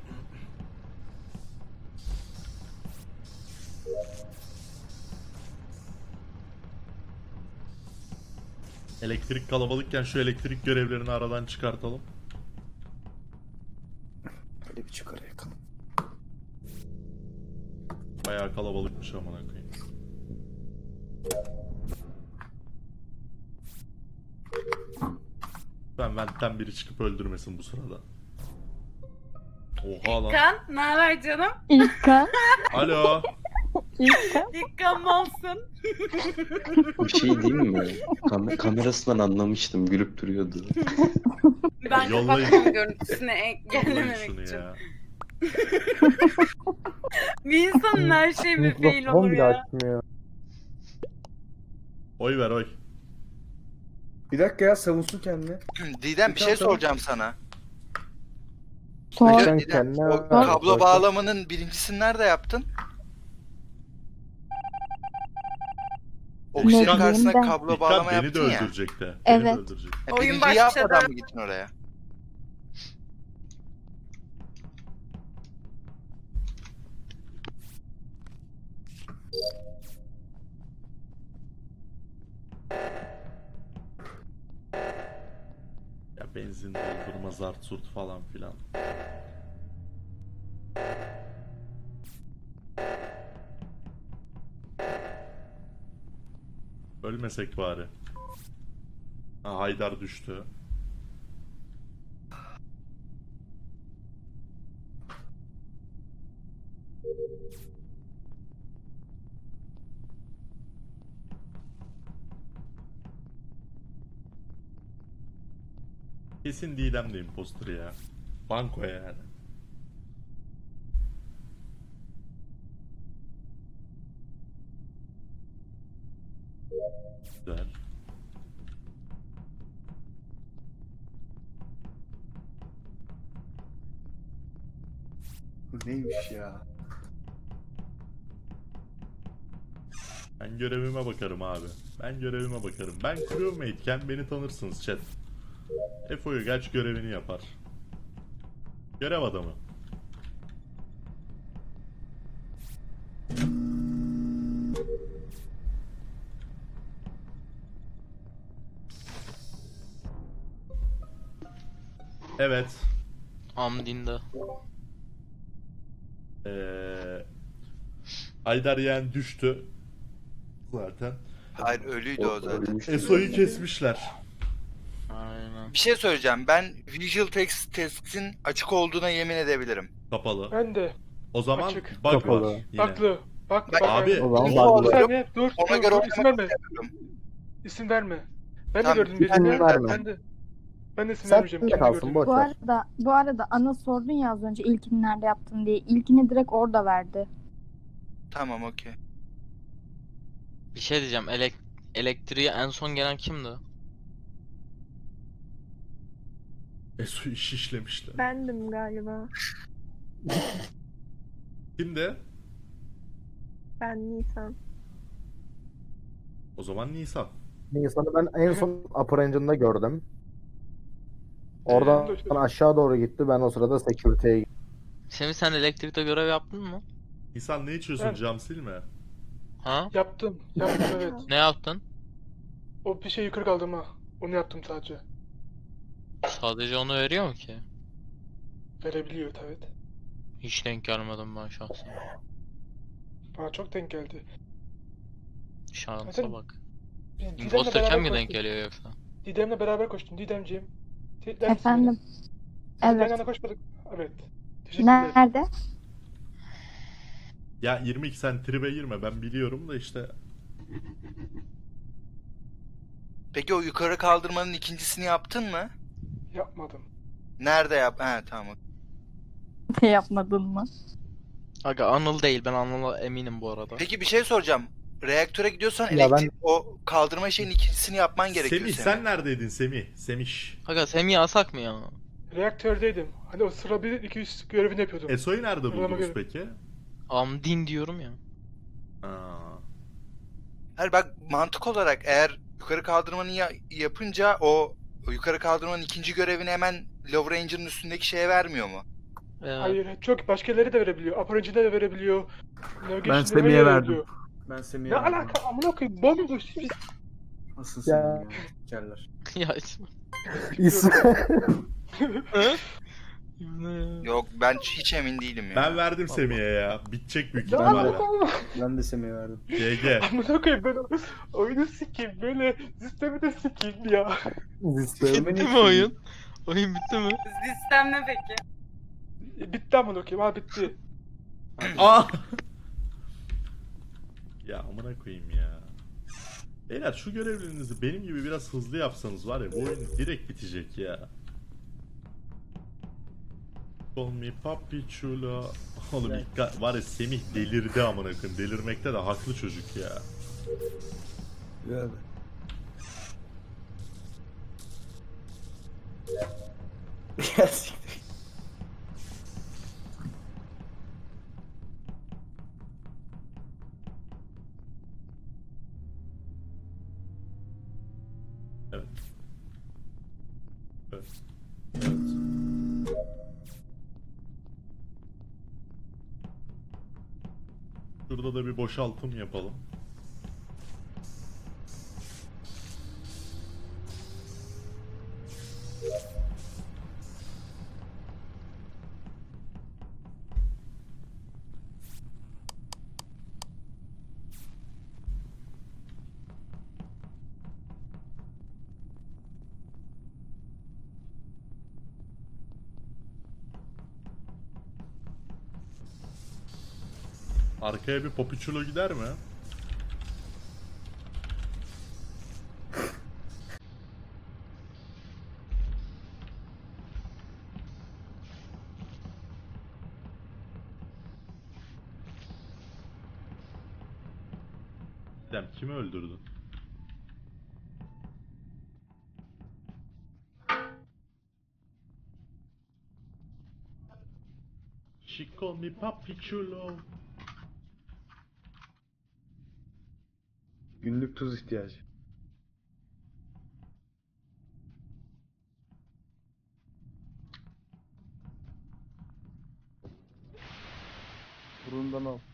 Elektrik kalabalıkken şu elektrik görevlerini aradan çıkartalım. Böyle bir çıkar yakın. Bayağı kalabalıkmış amına koyayım. Vent'ten biri çıkıp öldürmesin bu sırada. Oha lan. Kan, ne haber canım? İlkan. Alo. İlkan malsın. Bir şey diyeyim mi? Kamerasından anlamıştım. Gülüp duruyordu. Ben Yollayın. kapattım görüntüsünü Yollayın engellememek şunu için. ya. Bir insanın her şeyi bir fail Mikrofon olur bile ya. açmıyor. Oy ver oy. Bir dakika ya savunsun kendini. Didem bir şey soracağım sana. Sor. Sen Didem, kendine o kablo bağlamanın birincisini nerede yaptın? Oksijen bileyim karşısına de. kablo İlkan bağlama beni de yaptın ya. öldürecekti. Evet. Beni de öldürecekti. Oyun Birinciyi başladı. yapmadan mı gittin oraya? Ya benzin doldurma zart surt falan filan. Ölmesek bari. Ha, Haydar düştü. Kesin Didem de imposter ya. Banko yani. Güzel. Bu neymiş ya? Ben görevime bakarım abi. Ben görevime bakarım. Ben crewmate'ken beni tanırsınız chat. Efo'yu geç görevini yapar. Görev adamı. Evet. Amdin'de. Haydar yeğen düştü. Zaten. Hayır ölüydü o zaten. Eso'yu kesmişler. Aynen. Bir şey söyleyeceğim. Ben Visual Text Test'in açık olduğuna yemin edebilirim. Kapalı. Ben de. O zaman Açık. bug Kapalı. var yine. Baklı. Bak Bak- bak. Abi O zaman Bir bağlı. saniye dur. Ona Dur, göre dur, isim verme. oynamak İsim verme. Ben Tamam, de gördüm isim birini. verme. Ben de isim Sen vermeyeceğim. de Kendi kalsın gördüm. boş Bu ver. arada Ana sordun ya az önce ilkini nerede yaptın diye. İlkini direkt orada verdi. Tamam okey. Bir şey diyeceğim. Elektriğe en son gelen kimdi? Eso'yu şişlemişler. Bendim galiba. Kimde? Ben Nisan. O zaman Nisan. Nisan'ı ben en son Upper Engine'da gördüm. Oradan aşağı doğru gitti. Ben o sırada security'ye gittim. Semih sen elektrikte görev yaptın mı? Nisan ne içiyorsun? Evet. Cam silme. Ha? Yaptım. Evet. Ne yaptın? O bir şey yukarı kaldırma. Onu yaptım sadece. Sadece onu veriyor mu ki? Verebiliyor evet. Hiç denk gelmedim ben şahsen. Bana çok denk geldi. Şansa Zaten bak. Biz Didem'le Imposterken beraber mi denk koştuk. geliyor yoksa? Didem'le beraber koştum. Didemciğim. Efendim. Yan Evet. yana koşmadık. Evet. Teşekkürler. Nerede? Ya 22 sen tribe girme ben biliyorum da işte. Peki o yukarı kaldırmanın ikincisini yaptın mı? Yapmadım. Nerede yap? He tamam. Yapmadın mı? Aga Anıl değil, ben Anıl'a eminim bu arada. Peki bir şey soracağım. Reaktöre gidiyorsan Ya ben- o kaldırma şeyin ikincisini yapman gerekiyor Semih senin. sen neredeydin Semih? Semiş. Aga Semih'i asak mı ya? Reaktördeydim. Hani o sıra 1-2-3 görevini yapıyordum. Eso'yu nerede Sıralama buldunuz görevi. peki? Amdin diyorum ya. Aa. Hayır bak mantık olarak eğer yukarı kaldırmanı yapınca o yukarı kaldırmanın ikinci görevini hemen Lower Ranger'ın üstündeki şeye vermiyor mu? Hayır, çok başkaları da verebiliyor. Aparancıda da verebiliyor. Ben Semih'e verdim. Ben Ne Semih'e verdim. alaka amına koyayım bomboş. Nasıl Semih Ya. ya? Kerler. Ya Yok ben hiç emin değilim ya. Ben verdim Semih'e ya. Bitecek büyük Ya ihtimalle. Ben de Semih'e verdim. GG. Amına koyayım ben oyunu sikeyim böyle sistemi de sikeyim ya. Bitti mi oyun? Oyun bitti mi? Sistem ne peki? Bitti amına koyayım ha bitti. Aa! Ya amına koyayım ya. Beyler şu görevlerinizi benim gibi biraz hızlı yapsanız var ya bu oyun direkt bitecek ya. Call me papi chula. Oğlum ilk var ya Semih delirdi amına koyayım. Delirmekte de haklı çocuk ya. Evet. Evet. Şurada da bir boşaltım yapalım. Arkaya bir Papuçulo gider mi? Dem kimi öldürdün? She called me Papuçulo. Günlük tuz ihtiyacı. Burundan al.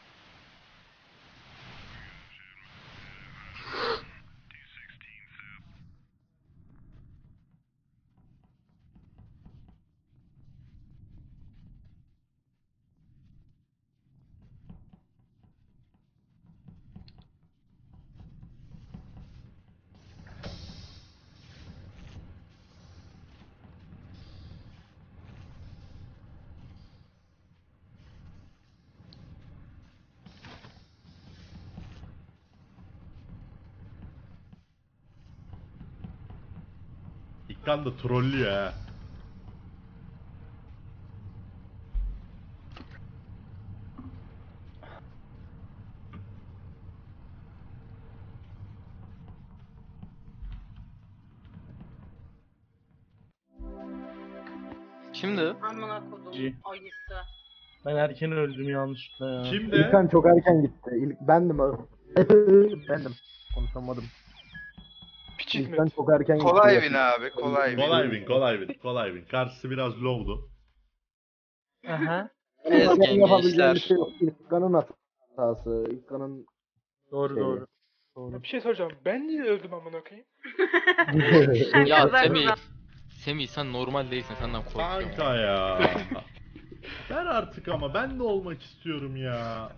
İlkan da trollüyor ha. Kimdi? Amına kodum G. ayısı. Ben erken öldüm yanlışlıkla ya. Kimdi? İlkan çok erken gitti. Bendim abi. Bendim. Konuşamadım. Piçik İlkan mi? çok erken gitti. Kolay win abi, kolay win. Kolay win. Karşısı biraz low'du. Aha. Ezgen Yapabileceğim bir gençler. şey yok. İlkan'ın hatası. İlkan'ın Doğru şey. doğru. Doğru. Bir şey soracağım. Ben niye öldüm amına koyayım? Ya Güzel, Semih. güzel. Semih sen normal değilsin, senden korkuyorum. Kanka ya. Ver artık ama ben de olmak istiyorum ya.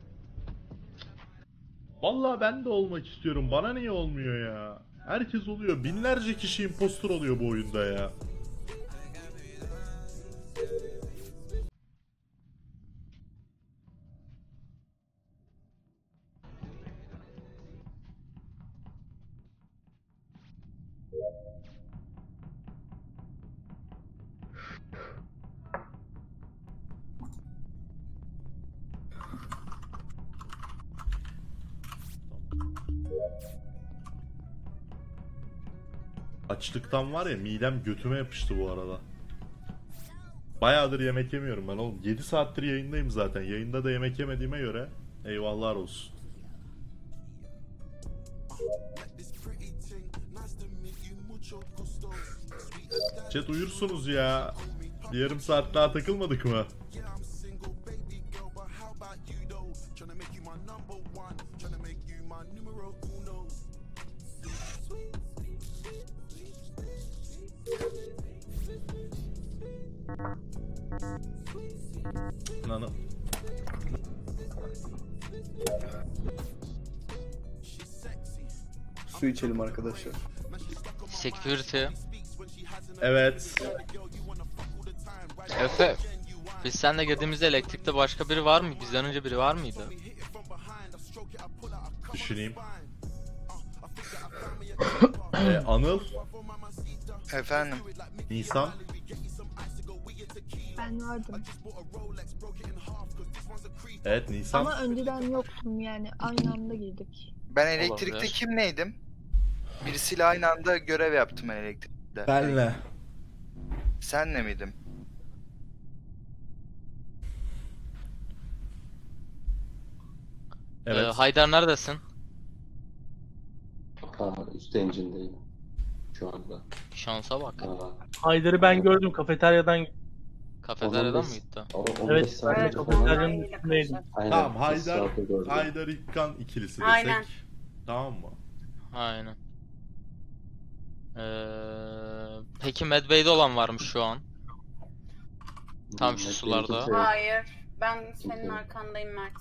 Vallahi ben de olmak istiyorum. Bana niye olmuyor ya? Herkes oluyor. Binlerce kişi impostor oluyor bu oyunda ya. Açlıktan var ya midem götüme yapıştı bu arada. Bayağıdır yemek yemiyorum ben oğlum. 7 saattir yayındayım zaten. Yayında da yemek yemediğime göre eyvallahlar olsun. Chat uyursunuz ya. Bir yarım saat daha takılmadık mı? Nana. Su içelim arkadaşlar. Security. Evet. Efe. Biz seninle girdiğimizde elektrikte başka biri var mı? Bizden önce biri var mıydı? Düşüneyim. Anıl. Efendim. Nisan. Ben vardım. Evet Nisan. Ama önceden yoktum yani. Aynı anda girdik. Ben elektrikte Olabilir. kimleydim? Birisiyle aynı anda görev yaptım ben elektrikte. Benle. Senle miydim? Evet. Haydar neredesin? Üst engine'deyim. şu anda. Şansa bak. Haydar'ı ben gördüm kafeteryadan gitti. Kafeteryadan mı gitti? Evet, ben de kafeteryanın üstündeydim. Tamam, Haydar İlkan ikilisi desek. Aynen. Tamam mı? Aynen. Peki Medbay'de olan var mı şu an? Tam şu sularda. Hayır. Ben senin arkandayım Mert.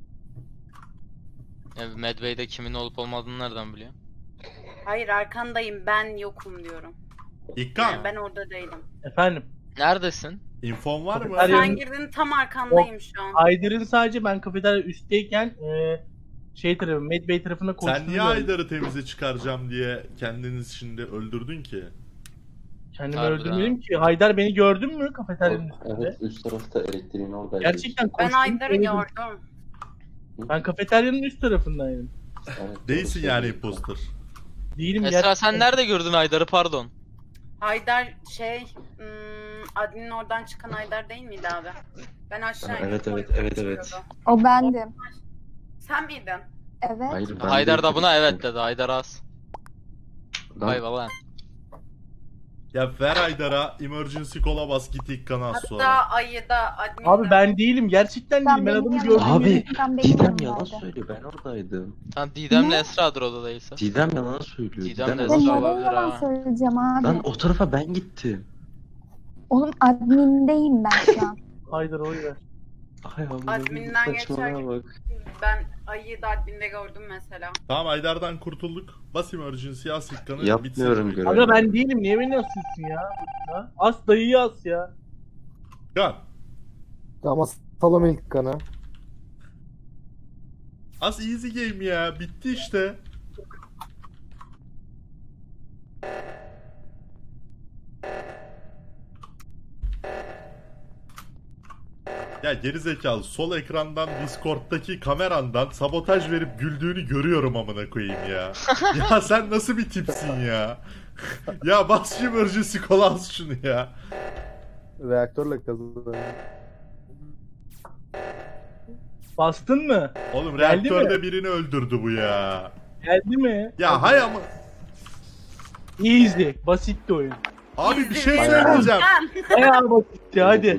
Medbay'de kimin olup olmadığını nereden biliyor? Hayır arkandayım, ben yokum diyorum. İlkan. Yani ben orada değilim. Efendim? Neredesin? İnfon var mı? Sen girdin, tam arkandayım şu an. Haydar'ın sadece ben kafeterya üstteyken Medbay tarafına koştum. Sen niye Haydar'ı temize çıkaracağım diye kendiniz şimdi öldürdün ki? Kendimi öldürmedim ki. Haydar beni gördün mü kafeteryanın üstünde? Evet, üst tarafta elektriğin oradaydı. Gerçekten Ben koştum. Haydar'ı gördüm. Ben kafeteryanın üst tarafındaydım. Evet, Değilsin yani imposter. Değilim Esra gerçekten. sen nerede gördün Haydar'ı, pardon? Haydar adminin oradan çıkan Haydar değil miydi abi? Ben aşağı indim. Evet. O bendim. Sen miydin? Evet. Hayır, ben Haydar da değilim. buna evet dedi. Haydar az. Ben- Vay lan. Ya ver Haydar'a emergency kola bas git İlkan'a az Hatta sonra. ayıda admin. Abi ben değilim. Gerçekten Sen değilim. Ben benim adamı yanımda- gördüm. Abi Sen benim Didem yalan yanımdaydın. söylüyor, ben oradaydım. Sen Didem'le Esra'dır odadaysa. Didem yalan söylüyor. Didem de Ben Esra nereye olabilir yalan ha. söyleyeceğim abi? Lan o tarafa ben gittim. Oğlum admindeyim ben şu an. Haydar oy ver. Ay Allah'ım, Adminden saçmalama geçerken- bak. Ben ayıyı da adminde gördüm mesela. Tamam Haydar'dan kurtulduk. Bas emergency as İlkan'ı Yapmıyorum bitsin. görevi. Aga ben değilim. Niye beni asıyorsun ya? Ha? As dayıyı as ya. İlkan. Ama salım İlkan'ı. As easy game ya. Bitti işte. Ya gerizekalı sol ekrandan Discord'daki kamerandan sabotaj verip güldüğünü görüyorum amına koyayım ya. Ya sen nasıl bir tipsin ya? Ya bas şu emergency kola as şunu ya. Reaktörle kazanıyor. Bastın mı? Oğlum Geldi reaktörde mi? birini öldürdü bu ya. Geldi mi? Ya hay ama. Easy. Basitti oyun. Abi bir şey Bayağı. söyleyeceğim. Bayağı basitti hadi.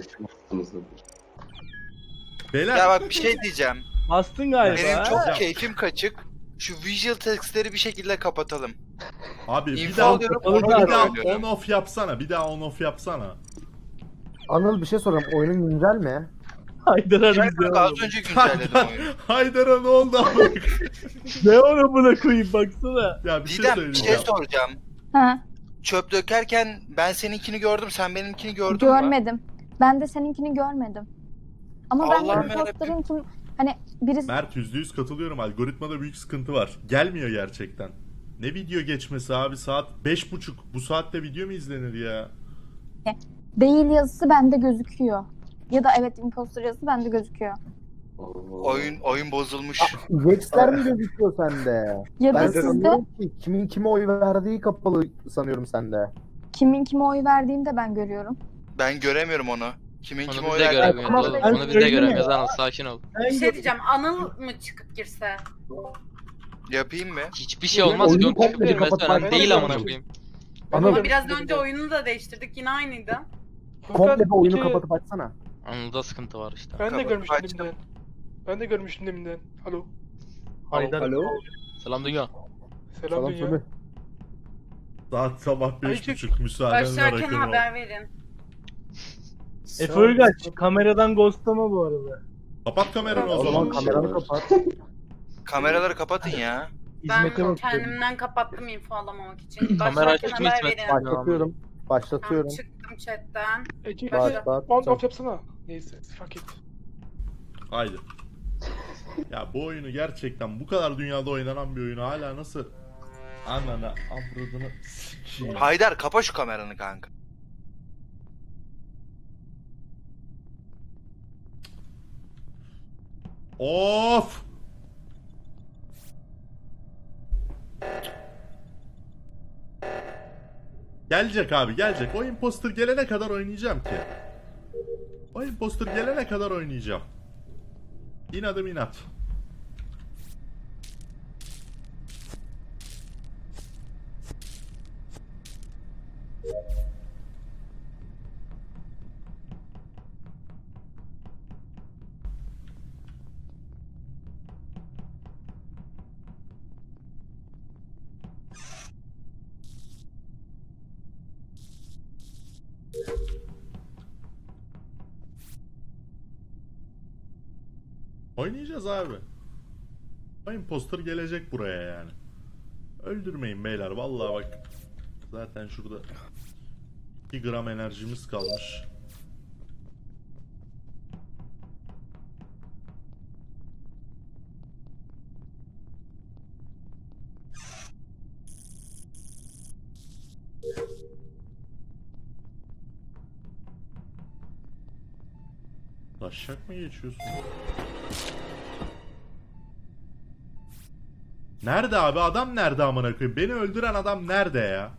Beyler. Ya bak bir şey diyeceğim. Bastın galiba. Benim ha? çok keyfim kaçık. Şu visual text'leri bir şekilde kapatalım. Abi bir İnfo daha, alıyorum, bir ona daha göre on off yapsana. Bir daha on off yapsana. Anıl bir şey sorayım. Oyunun güncel mi? Haydar Ben aramızda. az önce güncelledim oyunu. Haydar'a ne oldu ama? Ne ona buna koyayım baksana. Ya bir şey Didem bir şey söyleyeceğim. soracağım. Ha, Çöp dökerken ben seninkini gördüm, sen benimkini gördün mü? görmedim. Ben de seninkini görmedim. Ama ben Allah'ım imposterın kim... Hani birisi... Mert %100 katılıyorum. Algoritmada büyük sıkıntı var. Gelmiyor gerçekten. Ne video geçmesi abi, saat 5.30. Bu saatte video mu izlenir ya? Değil yazısı bende gözüküyor. Ya da evet imposter yazısı bende gözüküyor. Oyun bozulmuş. Jax'ler mi gözüküyor sende? Ya da Ben sizde sanıyorum ki kimin kime oy verdiği kapalı sanıyorum sende. kimin kime oy verdiğini de ben görüyorum. Ben göremiyorum onu. Kimin Onu kime biz oy de verdiğini göremiyoruz Ama oğlum. ben Onu biz de söyleyeyim göremiyoruz ya. Anıl, sakin ol. Bir şey diyeceğim, Anıl mı çıkıp girse? yapayım mı? Hiçbir şey olmaz. Oyunu Gökçe komple bir kapat- mesela ben değil de amına görmüştüm. koyayım. Anıl Ama biraz önce oyunu da değiştirdik, yine aynıydı. komple bir oyunu Furkan, kapatıp açsana. Anıl'da sıkıntı var işte. Ben de Kapat, görmüştüm açtım. deminden. Ben de görmüştüm deminden. Alo. Haydar. Alo. Selam dünya. Selam Salam dünya. söyle. Saat sabah Ayıcık. 5.30. Müsaadenle Başlarken rock'n'roll. haber verin. Efe Uygaç kameradan ghostlama bu arada. Kapat kameranı o O zaman zaman. kameranı kapat. Kameraları kapatın ya. Ben Hizmete bakıyorum. kendimden kapattım info alamamak için. Kamera Başlarken açmış haber Mert. verin. Başlatıyorum. Tamam, Başlatıyorum. çıktım chatten. Ece Bak. on off yapsana. Neyse fuck it. Haydi. Ya bu oyunu gerçekten bu kadar dünyada oynanan bir oyunu hala nasıl anana avradını sikeyim. Haydar kapa şu kameranı kanka. Of! Gelecek abi, gelecek. O imposter gelene kadar oynayacağım ki. O imposter gelene kadar oynayacağım. İnadım inat. Oynayacağız abi. O imposter gelecek buraya yani. Öldürmeyin beyler vallahi bak. Zaten şurada 2 gram enerjimiz kalmış. Taşak mı geçiyorsun? Nerede abi? Adam nerede amına koyayım? Beni öldüren adam nerede ya?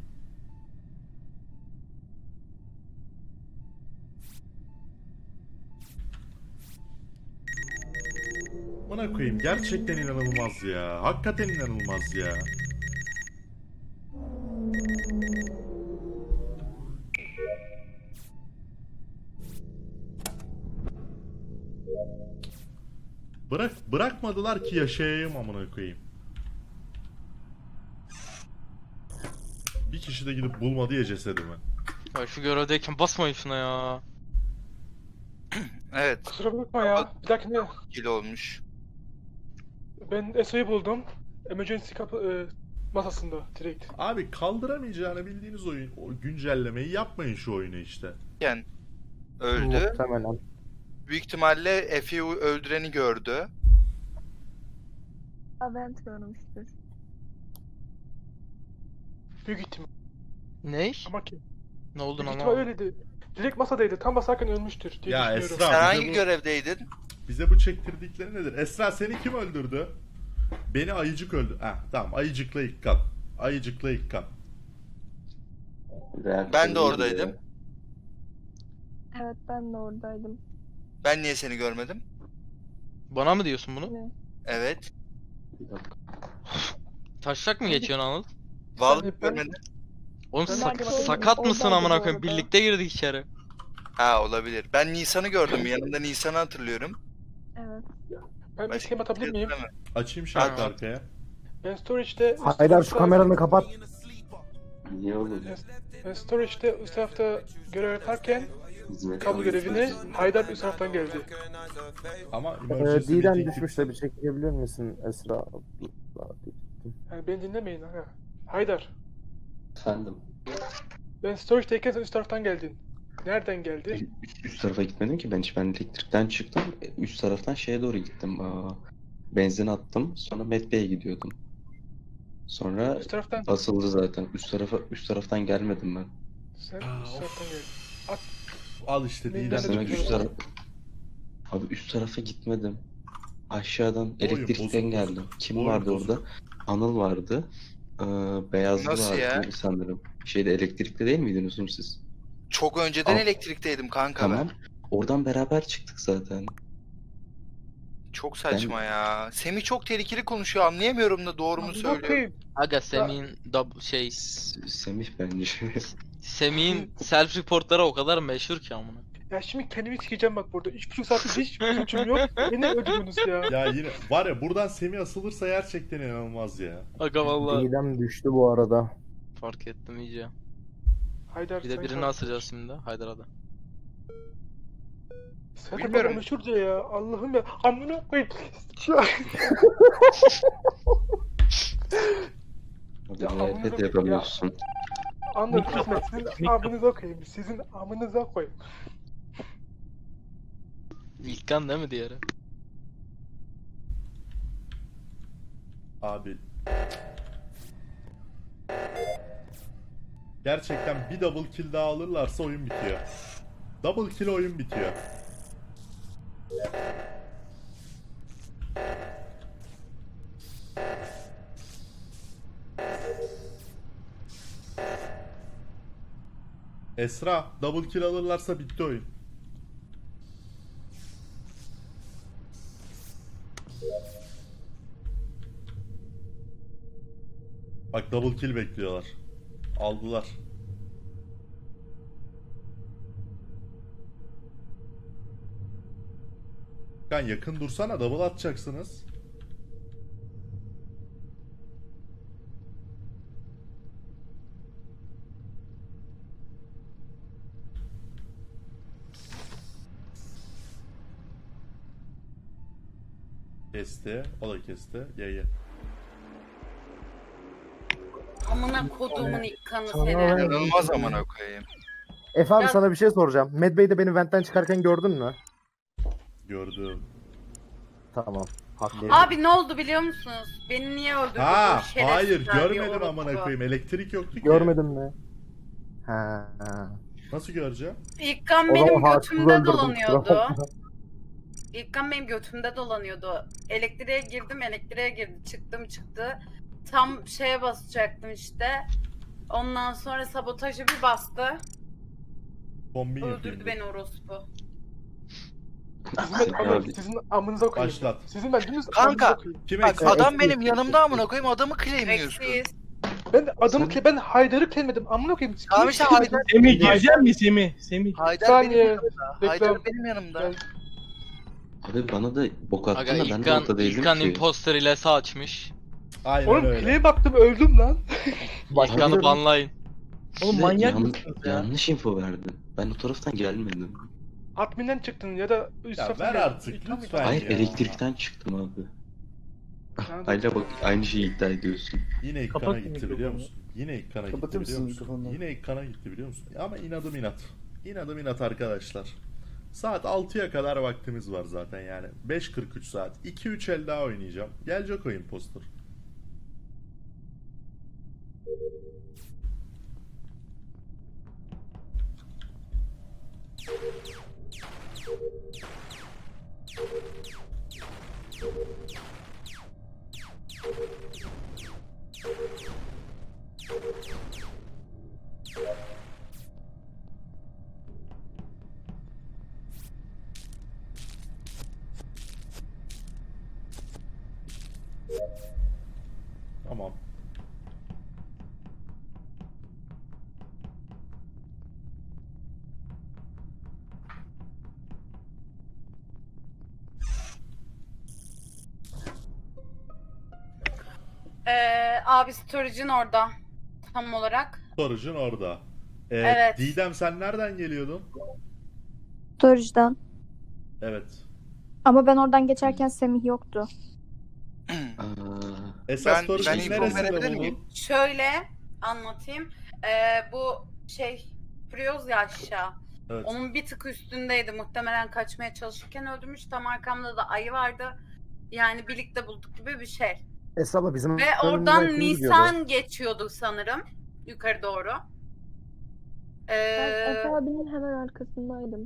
Amına koyayım. Gerçekten inanılmaz ya. Hakikaten inanılmaz ya. Bırakmadılar ki yaşayayım amına koyayım. Bir kişi de gidip bulmadı ya cesedimi. Ya şu görevdeyken basmayın şuna ya. Evet. Kusura bakma ya. Bir dakika ne? Kill olmuş. Ben Eso'yu buldum. Emergency kapı masasında direkt. Abi kaldıramayacağını bildiğiniz oyun, o güncellemeyi yapmayın şu oyunu işte. Yani öldü. Muhtemelen. Büyük ihtimalle Efe'yi öldüreni gördü. Avent görmüştür. Büyük ihtimal. Ne? Ama kim? Ne oldu Büyük lan? ihtimal öyleydi. Direkt masadaydı. Tam basarken ölmüştür diye Ya düşünüyorum. Esra, Sen bize hangi bu- görevdeydin? Bize bu çektirdikleri nedir? Esra seni kim öldürdü? Beni ayıcık öldü. Tamam ayıcıkla ilk kan. Ayıcıkla ilk kan. Ben de oradaydım. Evet ben de oradaydım. Ben niye seni görmedim? Bana mı diyorsun bunu? Ne? Evet. Taşak mı geçiyorsun Anıl? Vallahi Ben- görmedim. Oğlum Ben sak- de sakat oradaydım mısın bu amına arada. koyayım? Birlikte girdik içeri. Ha olabilir. Ben Nisan'ı gördüm. Yanında Nisan'ı hatırlıyorum. Evet. Ben bir Başka şey atabilir miyim? değil mi? Açayım şarkı Ha. arkaya. Ben storage'de... Haydar şu kameranı kapat. Niye oğlum? Ben storage'de üst tarafta görev yaparken kablo görevini Haydar üst taraftan geldi. Ama emergency Didem meeting- düşmüş de bir çekebilir misin Esra? Yani beni dinlemeyin ha. Haydar. Efendim. Ben storage'deyken sen üst taraftan geldin. Nereden geldi? Üst tarafa gitmedim ki ben elektrikten çıktım. Üst taraftan şeye doğru gittim. Benzin attım. Sonra Medbay'e gidiyordum. Sonra Üst taraftan. basıldı zaten. Üst taraftan gelmedim ben. Sen üst taraftan geldin. Al işte Benim Didem de de Sonra çok üst güzel. taraf... Abi üst tarafa gitmedim. Aşağıdan oyun elektrikten bozuk. geldim. Kim Oyun vardı bozuk. orada? Anıl vardı. Beyazlı Nasıl vardı ya? sanırım. Şeyde elektrikte değil miydiniz oğlum siz? Çok önceden Al. elektrikteydim kanka Tamam. ben. Oradan beraber çıktık zaten. Çok saçma ya. Semih çok tehlikeli konuşuyor. Anlayamıyorum da doğru mu söylüyor. Bakayım. Aga Semih'in şey Semih bence. Semih'in self reportları o kadar meşhur ki amına. Ya şimdi kendimi sikeceğim bak burada. 3,5 saattir hiç suçum yok. Beni öldürdünüz ya. Ya yine var ya buradan Semih asılırsa gerçekten inanılmaz ya. Aga vallahi Didem düştü bu arada. fark ettim iyice. Haydar Bir de sen birini kal. asacağız şimdi. Haydar hadi. Sen de Bilmiyorum. bana meşhurca ya. Allah'ım ya. Amına koyayım. Ya. Hadi Ya, RP anladım de yapamıyorsun. Anladım. Sizin amınıza koyayım. Sizin amınıza koyayım. İlkan değil mi diğeri? Abi. Gerçekten bir double kill daha alırlarsa oyun bitiyor. Double kill oyun bitiyor. Esra double kill alırlarsa bitti oyun. Bak double kill bekliyorlar. Aldılar. Kan yakın dursana double atacaksınız. Kesti. O da kesti. Yayı. Amına koduğumun ilk kanı Sana seni. ben- İnanılmaz amına koyayım. Efe abi Ya- sana bir şey soracağım. Mad Bey'de beni ventten çıkarken gördün mü? Gördüm. Tamam. Haklı. Abi ne oldu biliyor musunuz? Beni niye öldürdü Ha, bu şerefsizler hayır diye görmedim orospu. amına koyayım. Elektrik yoktu ki. Görmedin mi? Ha. Nasıl göreceğim? İlk kan O benim zaman haksız götümde öldürdüm, dolanıyordu. kusura bakma. İlk kan benim götümde dolanıyordu. Elektriğe girdi, çıktı. Tam şeye basacaktım işte. Ondan sonra sabotajı bir bastı. Kombin Öldürdü yapayım. beni orospu. Sizin amınıza koyayım. Başlat. Sizin ben dümdüz Kanka, amınıza koyayım. Kim Bak eksik? adam benim yanımda amına koyayım, adamı claimliyorsun. Eksiz. Ben Haydar'ı claimledim. Amına koyayım. Tamam işte Haydar. Semih girecek mi Semih? Semih. Haydar Saniye. benim yanımda. Haydar Reklam. benim yanımda. Gel. Abi bana da bok attın Aga da ben de orada değildim İlkan ki. imposter ile sağ açmış. Aynen Oğlum öyle. play'e baktım öldüm lan. İlkan'ı banlayın. Oğlum Size manyak mısınız ya? yanlış info verdim. Ben o taraftan gelmedim. Admin'den çıktın ya da üst Ya saftan ver geldin. artık İlkan mıydı? lütfen. Hayır ya. elektrikten çıktım abi. Yani- Hala bak aynı şeyi iddia ediyorsun. Yine ilk kana Kapat gitti mikrofonu. biliyor musun? Yine ilk kana gitti Kapatır biliyor mısın musun? mikrofonunu? Yine ilk kana gitti biliyor musun? Ama inadım inat. İnadım inat arkadaşlar. Saat 6'ya kadar vaktimiz var zaten yani. 5:43 saat. 2-3 el daha oynayacağım. Gelecek o imposter. Tamam. Abi storage'ın orada. Tam olarak. Sorucun orada. Evet. Didem sen nereden geliyordun? Storage'dan. Evet. Ama ben oradan geçerken Semih yoktu. Esas Ben storage'ın info neresinde verebilir buldun? miyim? Şöyle anlatayım. Bu Friyoz ya aşağı. Evet. Onun bir tık üstündeydi. Muhtemelen kaçmaya çalışırken öldürmüş. Tam arkamda da ayı vardı. Yani birlikte bulduk gibi bir şey. Esra bizim Ve önümüzden oradan kim Nisan gidiyordu? geçiyordu sanırım. Yukarı doğru. Ben Efe abinin hemen arkasındaydım.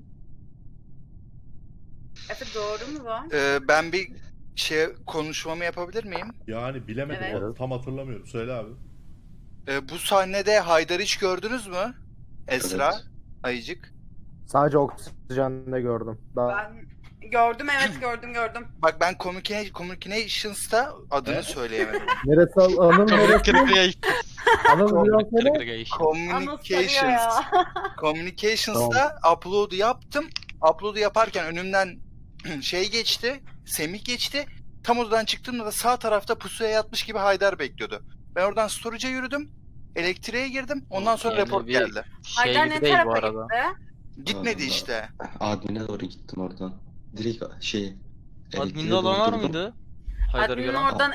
Efe doğru mu bu? Ben bir konuşmamı yapabilir miyim? Yani bilemedim. Evet. Onu tam hatırlamıyorum. Söyle abi. Bu sahnede Haydar'ı hiç gördünüz mü? Esra, Evet. Ayıcık. Sadece oksijende gördüm. Daha Ben gördüm, evet gördüm. Bak ben Communications'ta adını Evet. söyleyemedim. neresi anım neresi? Kırıklığa Anım bir an söyle. Anıl sarıyor ya. Communications'ta upload'u yaptım. Upload'u yaparken önümden geçti. Semih geçti. Tam odadan çıktığımda da sağ tarafta pusuya yatmış gibi Haydar bekliyordu. Ben oradan storage'a yürüdüm. Elektriğe girdim. Ondan sonra Yani report bir geldi. Haydar ne gibi değil bu tarafa arada. gitti? Gitmedi Aa, işte. Admin'e doğru gittim oradan. Direkt elektriğe Admin'de olan var durdum. mıydı? Haydar'ı Admin'in gören. oradan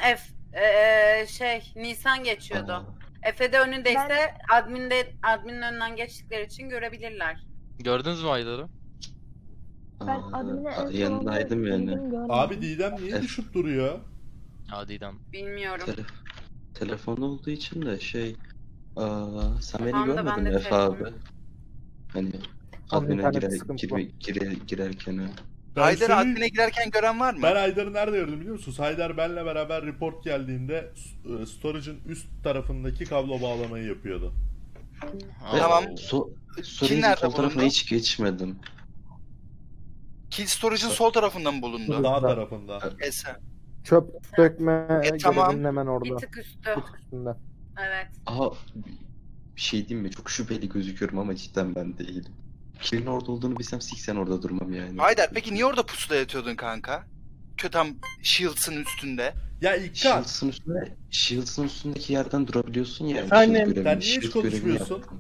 Nisan geçiyordu. Aa, Efe de önündeyse adminin önünden geçtikleri için görebilirler. Gördünüz mü Haydar'ı? Ben admine en son yanındaydım yani. görmedim. Abi Didem niye Evet. düşüp duruyor? Hadi İdam. Bilmiyorum. Telefon olduğu için de sen beni Tamam da ben görmedin de mi Efe telefon- abi? Hani Onun admin'e internette sıkıntı var. girerken Ben Haydar'ı söyleyeyim- admine girerken gören var mı? Ben Haydar'ı nerede gördüm biliyor musunuz? Haydar benle beraber report geldiğinde storage'ın üst tarafındaki kablo bağlamayı yapıyordu. Tamam. Storage'in nerede sol tarafına bulundu? hiç geçmedim. Kill Storage'ın sol tarafında mı bulundu? Dağ tarafında. Esen. Çöp dökme Tamam. görevinin hemen Bir orada. tık üstü. Bir tık üstünde. Evet. Aha bir şey diyeyim mi? Çok şüpheli gözüküyorum ama cidden ben değilim. Kimin orada olduğunu bilsem siksen orada durmam yani. Haydar peki niye orada pusuda yatıyordun kanka? Tam Shields'ın üstünde. Ya İlkan Shields'ın üstündeki yerden durabiliyorsun ya. Efendim? shield görevini, Sen niye hiç shield görevini konuşmuyorsun? yaptım.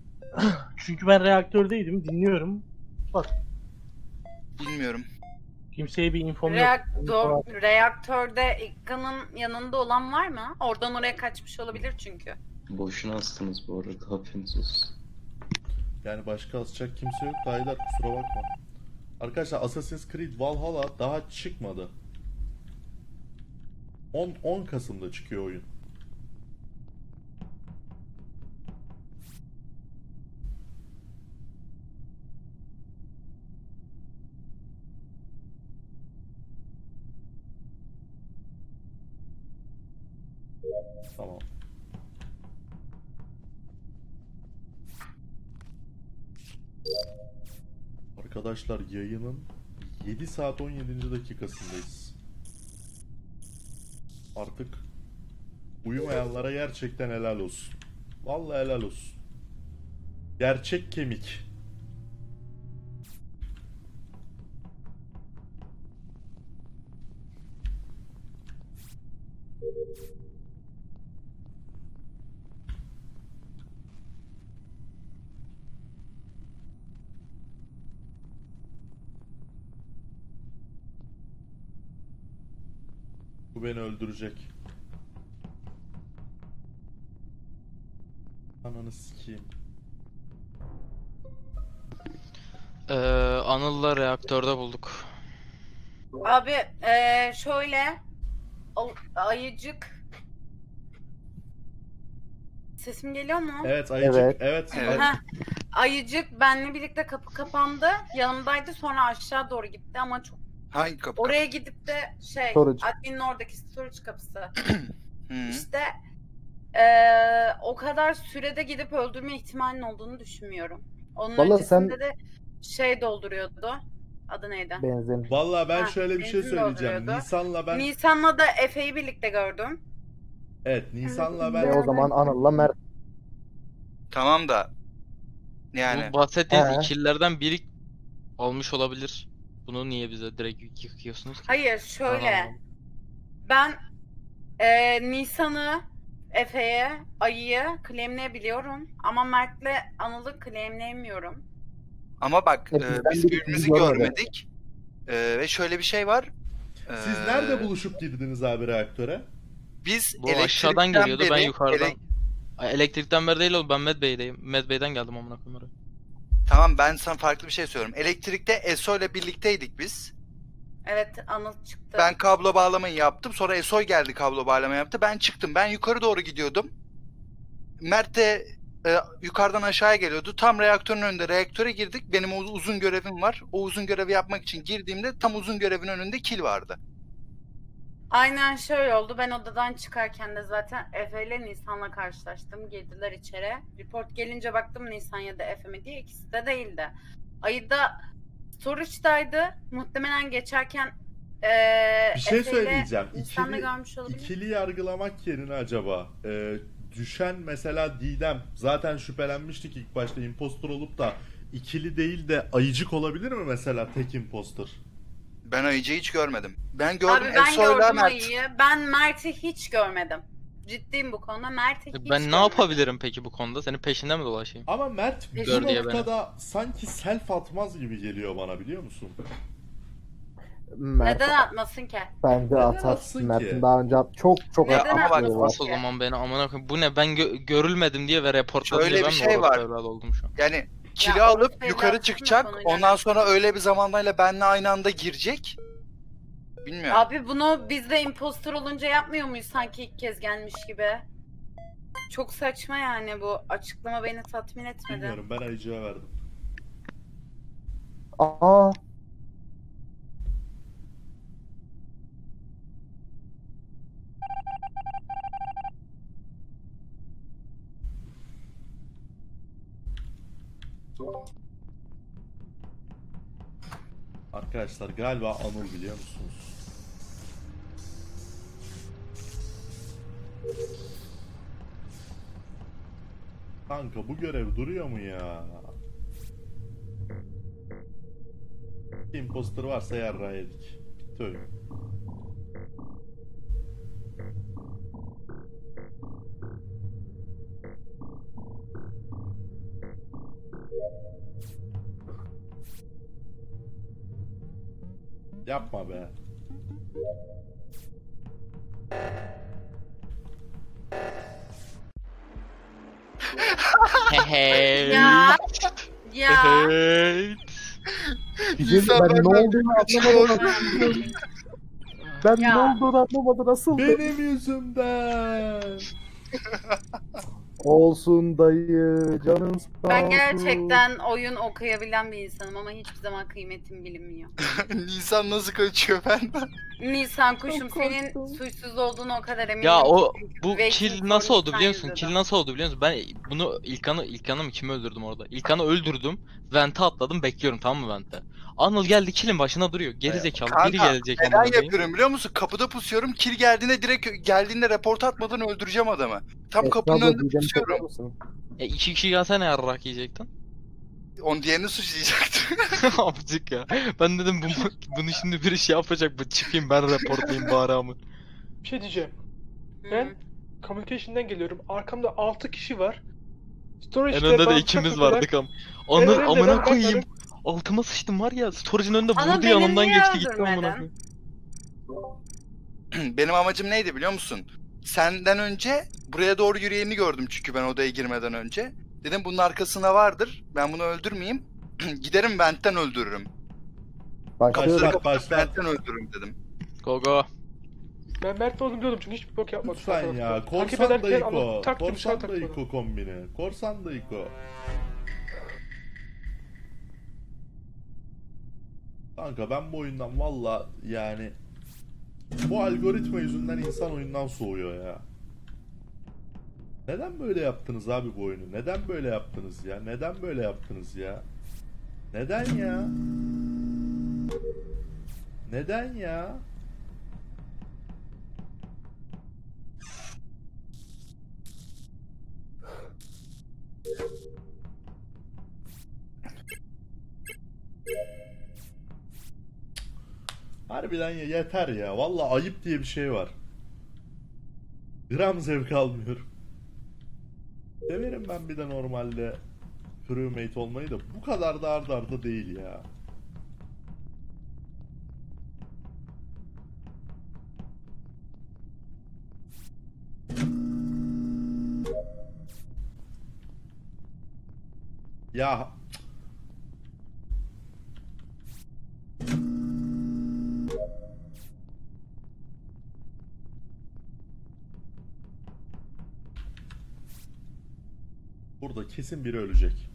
Çünkü ben reaktördeydim dinliyorum. Bilmiyorum. Kimseye bir infom yok. Reaktörde İlkan'ın yanında olan var mı? Oradan oraya kaçmış olabilir çünkü. Boşuna astınız bu arada, haberiniz olsun. Yani başka asacak kimse yok. Haydar kusura bakma. Arkadaşlar Assassin's Creed Valhalla daha çıkmadı. 10 Kasım'da çıkıyor oyun. Tamam. Arkadaşlar yayının 7 saat 17. dakikasındayız. Artık uyumayanlara gerçekten helal olsun. Vallahi helal olsun. Gerçek kemik. Bu beni öldürecek. Ananı sikeyim. Anıl'la reaktörde bulduk. Abi şöyle ayıcık sesim geliyor mu? Evet ayıcık. Evet. Heh, ayıcık benle birlikte kapı kapandı. Yanımdaydı sonra aşağı doğru gitti ama çok Hangi kapı? oraya gidip de Storage. adminin oradaki storage kapısı. İşte o kadar sürede gidip öldürme ihtimalinin olduğunu düşünmüyorum. Onun Vallahi öncesinde de dolduruyordu. Adı neydi? Benzin. Vallahi ben şöyle bir şey benzin söyleyeceğim. dolduruyordu. Nisan'la Nisan'la da Efe'yi birlikte gördüm. Evet, Nisan'la Ve o zaman Anıl'la Mert. Tamam da yani Bu bahsettiğiniz He. ikililerden biri olmuş olabilir. Bunu niye bize direkt yıkıyorsunuz ki? Hayır şöyle. Anlamadım. Ben Nisan'ı, Efe'ye, Ayı'yı claimleyebiliyorum. Ama Mert'le Anıl'ı claimleyemiyorum. ama bak Bizden biz biri birbirimizi görmedi. görmedik. Ve şöyle bir şey var. Siz nerede buluşup girdiniz abi reaktöre? Biz Bu aşağıdan elektrikten geliyordu, ben beri- yukarıdan. Ay, elektrikten beri değil oğlum, ben Medbay'deyim. Medbay'den geldim amına koyayım oraya. Tamam, ben sana farklı bir şey söylüyorum. Elektrikte Eso ile birlikteydik biz. Evet Anıl çıktı. Ben kablo bağlamayı yaptım. Sonra Esoy geldi, kablo bağlama yaptı. Ben çıktım. Ben yukarı doğru gidiyordum. Mert de yukarıdan aşağıya geliyordu. Tam reaktörün önünde reaktöre girdik. Benim o uzun görevim var. O uzun görevi yapmak için girdiğimde tam uzun görevin önünde kill vardı. Aynen şöyle oldu. Ben odadan çıkarken de zaten Efe ile Nisan'la karşılaştım. Girdiler içeri. Report gelince baktım Nisan ya da Efe mi diye. İkisi de değildi. Ayı da storage'daydı. Muhtemelen geçerken Bir şey Efe ile söyleyeceğim. Nisan'la görmüş olabilir. İkili yargılamak yerine acaba düşen mesela Didem zaten şüphelenmiştik ilk başta impostor olup da ikili değil de ayıcık olabilir mi mesela tek impostor? Ben Ayıcı'yı hiç görmedim. Ben gördüm Abi ben Esoy'la gördüm Mert. Ayı'yı. Ben Mert'i hiç görmedim. Ciddiyim bu konuda. Mert'i hiç Ben ne görmedim. yapabilirim peki bu konuda? Senin peşinde mi dolaşayım? Ama Mert bu Gör diye noktada sanki self atmaz gibi geliyor bana, biliyor musun? Mert Neden atmasın ki? bence Neden atar. atsın ki? Mert'in daha önce çok Neden attığı ama bak, var. Nasıl o zaman beni amına koyayım? Bu ne? Ben görülmedim diye ve reportladım Şöyle diye bir ben şey mi orada var. evlat oldum şu an? Yani kili Ya, alıp orası yukarı evlatsız çıkacak. bir konuyla. Ondan sonra öyle bir zamanlayla benle aynı anda girecek. Bilmiyorum. Abi bunu biz de impostor olunca yapmıyor muyuz sanki ilk kez gelmiş gibi? Çok saçma yani bu açıklama beni tatmin etmedi. Bilmiyorum, ben ayıcığa verdim. Aa, Arkadaşlar galiba Anıl, biliyor musunuz? Kanka bu görev duruyor mu ya? Imposter varsa yarrağı yedik. Bitti oyun. Yapma be. Hey. Ya. Ya. Hey. Ben ne olduğunu anlamadım. Ben ne olduğunu anlamadım nasıl? Benim yüzümden. Olsun dayı canın sağ olsun. Ben gerçekten oyun okuyabilen bir insanım ama hiçbir zaman kıymetim bilinmiyor. Nisan nasıl kaçıyor benden? Nisan kuşum senin suçsuz olduğunu o kadar eminim. Ya o ki. bu Waiting kill for nasıl oldu Nisan biliyor musun? yüzünden. Kill nasıl oldu biliyor musun? Ben bunu İlkan'ı mı kimi öldürdüm orada? İlkan'ı öldürdüm. Vent'e atladım bekliyorum tamam mı Vent'e? Anıl geldi kill'in başına duruyor. Geri zekalı biri Kanka gelecek neden amına koyayım. yapıyorum biliyor musun? Kapıda pusuyorum. Kill geldiğinde direkt geldiğinde report atmadan öldüreceğim adamı. Tam kapının önünde pusuyorum. İki kişi gelse ne yarrak yiyecektin? Onu diğerini suçlayacaktı. Amcık ya. Ben dedim bunu şimdi biri şey yapacak mı? Çıkayım ben reportlayayım bari amı. Bir şey diyeceğim. Ben communication'dan geliyorum. Arkamda 6 kişi var. Storage'de En önde de ben ikimiz takılarak- vardık am. En önde Amına ben koyayım. bakmadım. Altıma sıçtım var ya. Storage'ın önünde Ama vurdu beni yanımdan niye geçti gitti amına öldürmedin? koyayım. Benim amacım neydi biliyor musun? Senden önce buraya doğru yürüyeni gördüm çünkü ben odaya girmeden önce. Dedim bunun arkasında vardır. Ben bunu öldürmeyeyim. Giderim Vent'ten öldürürüm. Kapıları kapatıp Vent'ten öldürürüm dedim. Go go. Ben Mert olduğunu biliyordum çünkü hiçbir bok yapmadım. Lütfen ya. Takip Korsan ederken Dayıko. ama taktım, Korsan taktım Dayıko kombini. Korsan Dayıko. Kanka ben bu oyundan valla yani bu algoritma yüzünden insan oyundan soğuyor ya. Neden böyle yaptınız abi bu oyunu? Neden böyle yaptınız ya? Neden böyle yaptınız ya? Neden ya? Neden ya? Harbiden ya yeter ya. Vallahi ayıp diye bir şey var. Gram zevk almıyorum. Severim ben bir de normalde crewmate olmayı da bu kadar da arda arda değil ya. Ya burada kesin biri ölecek.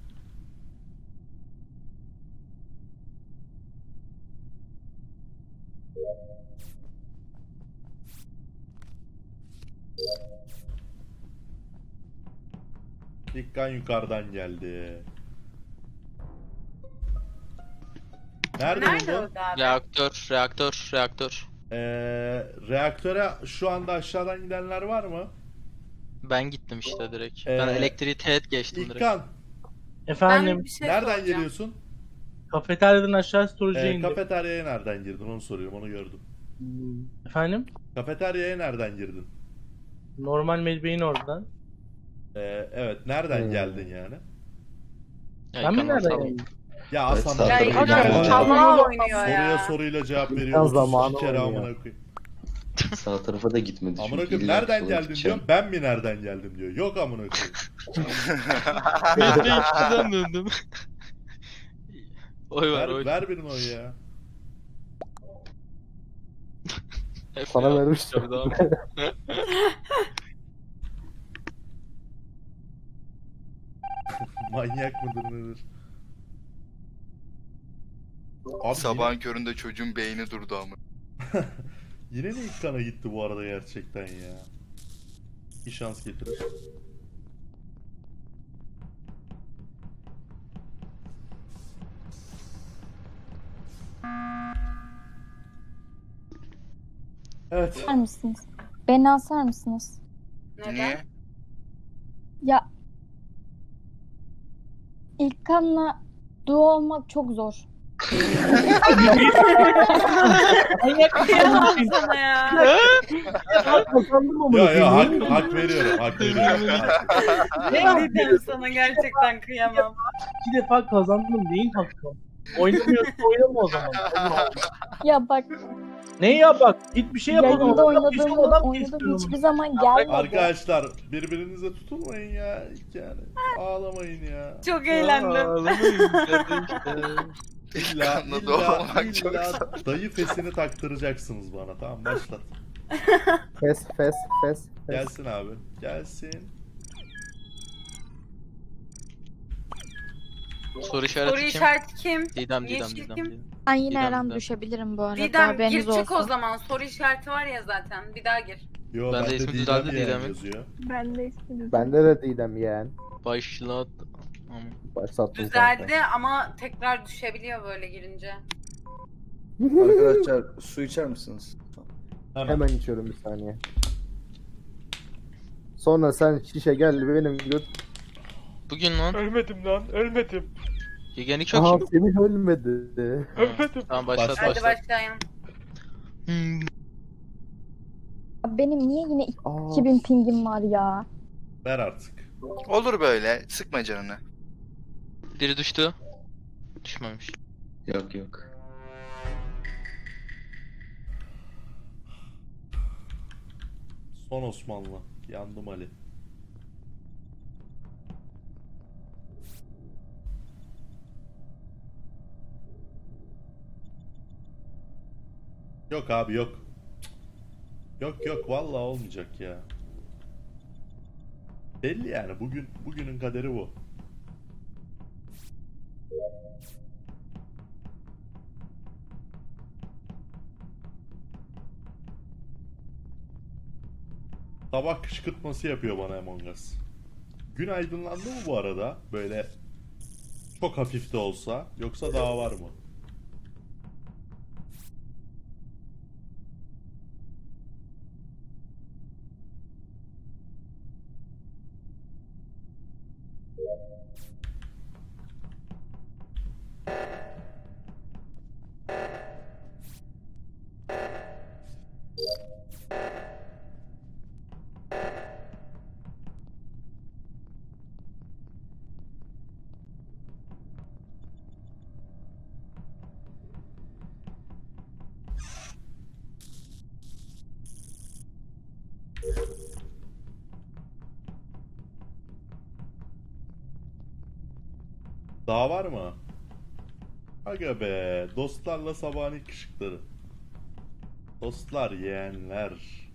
İlkan yukarıdan geldi. Nerede buldun? Reaktör. Reaktöre şu anda aşağıdan gidenler var mı? Ben gittim işte direkt. Ben elektriği teğet geçtim direkt. İlkan. Efendim. Nereden geliyorsun? Kafeteryadan aşağı storage'e indim. Kafeteryaya nereden girdin onu soruyorum, onu gördüm. Efendim? Kafeteryaya nereden girdin? Normal Medbay'in oradan. Evet, nereden geldin yani? Ben mi nereden geldim? Ya Hasan Ya abi, İlkan ya. salağa oynuyor Soruya ya. soruyla cevap veriyor. İlkan 32 zamanı kere oynuyor. amına koyayım. Sağ tarafa da gitmedi. Amına çünkü koyayım illa nereden sola geldin gideceğim. diyorum, ben mi nereden geldim diyor. Yok amına koyayım. Ben de ikiden döndüm. Oy var oy. Ver birine oy ya. Sana vermiştim. Manyak mıdır nedir? Abi Sabahın köründe çocuğun beyni durdu ama. Yine de ilk kana gitti bu arada gerçekten ya. Bir şans getirir. Evet. Asar mısınız? Beni asar mısınız? Niye? Ya İlkan'la duo olmak çok zor. Kıyamam sana ya. Ya hak veriyorum, hak veriyorum. Ne diyeceğim sana, gerçekten kıyamam. 2 defa kazandım neyin hakkı? Oynamıyorsun oynama o zaman. Ya bak Ne ya bak git bir şey yapalım. yayında Oynadığım adam oynadığım hiçbir zaman gelmedi. Arkadaşlar birbirinize tutulmayın ya. Yani ağlamayın ya. Çok eğlendim. İlla Kanlı olmak çok dayı fesini taktıracaksınız bana. Tamam başlat. Fes. Gelsin abi. Gelsin. Soru işareti Soru kim? işareti kim? Didem. Yeşil kim? Ben yine Didem, her an Didem. düşebilirim bu arada. Didem Haberiniz gir çık o olsun. zaman. Soru işareti var ya zaten. Bir daha gir. Yo Ben de bende ismi Didem düzeldi, yani Didem'in. yazıyor. Ben de istedim. Bende de Didem yeğen. Başlat. Aman. Başlattım Düzeldi ama tekrar düşebiliyor böyle girince. Arkadaşlar su içer misiniz? Hemen içiyorum bir saniye. Sonra sen şişe gel benim göt. Bugün lan. Ölmedim lan, ölmedim. Yegeni çok Aha kim? Semih ölmedi. Ölmedim. Tamam başlat Hadi başlat. başlayın. Benim niye yine Aa, 2000 pingim var ya? Ver artık. Olur böyle. Sıkma canını. Biri düştü. Düşmemiş. Yok. Son Osmanlı. Yandım Ali. Yok abi yok. Yok vallahi olmayacak ya. Belli yani bugünün kaderi bu. Sabah kışkırtması yapıyor bana Among Us. Gün aydınlandı mı bu arada? Böyle çok hafif de olsa. Yoksa daha var mı? Daha var mı? Aga be, dostlarla sabahın ilk ışıkları. Dostlar, yeğenler.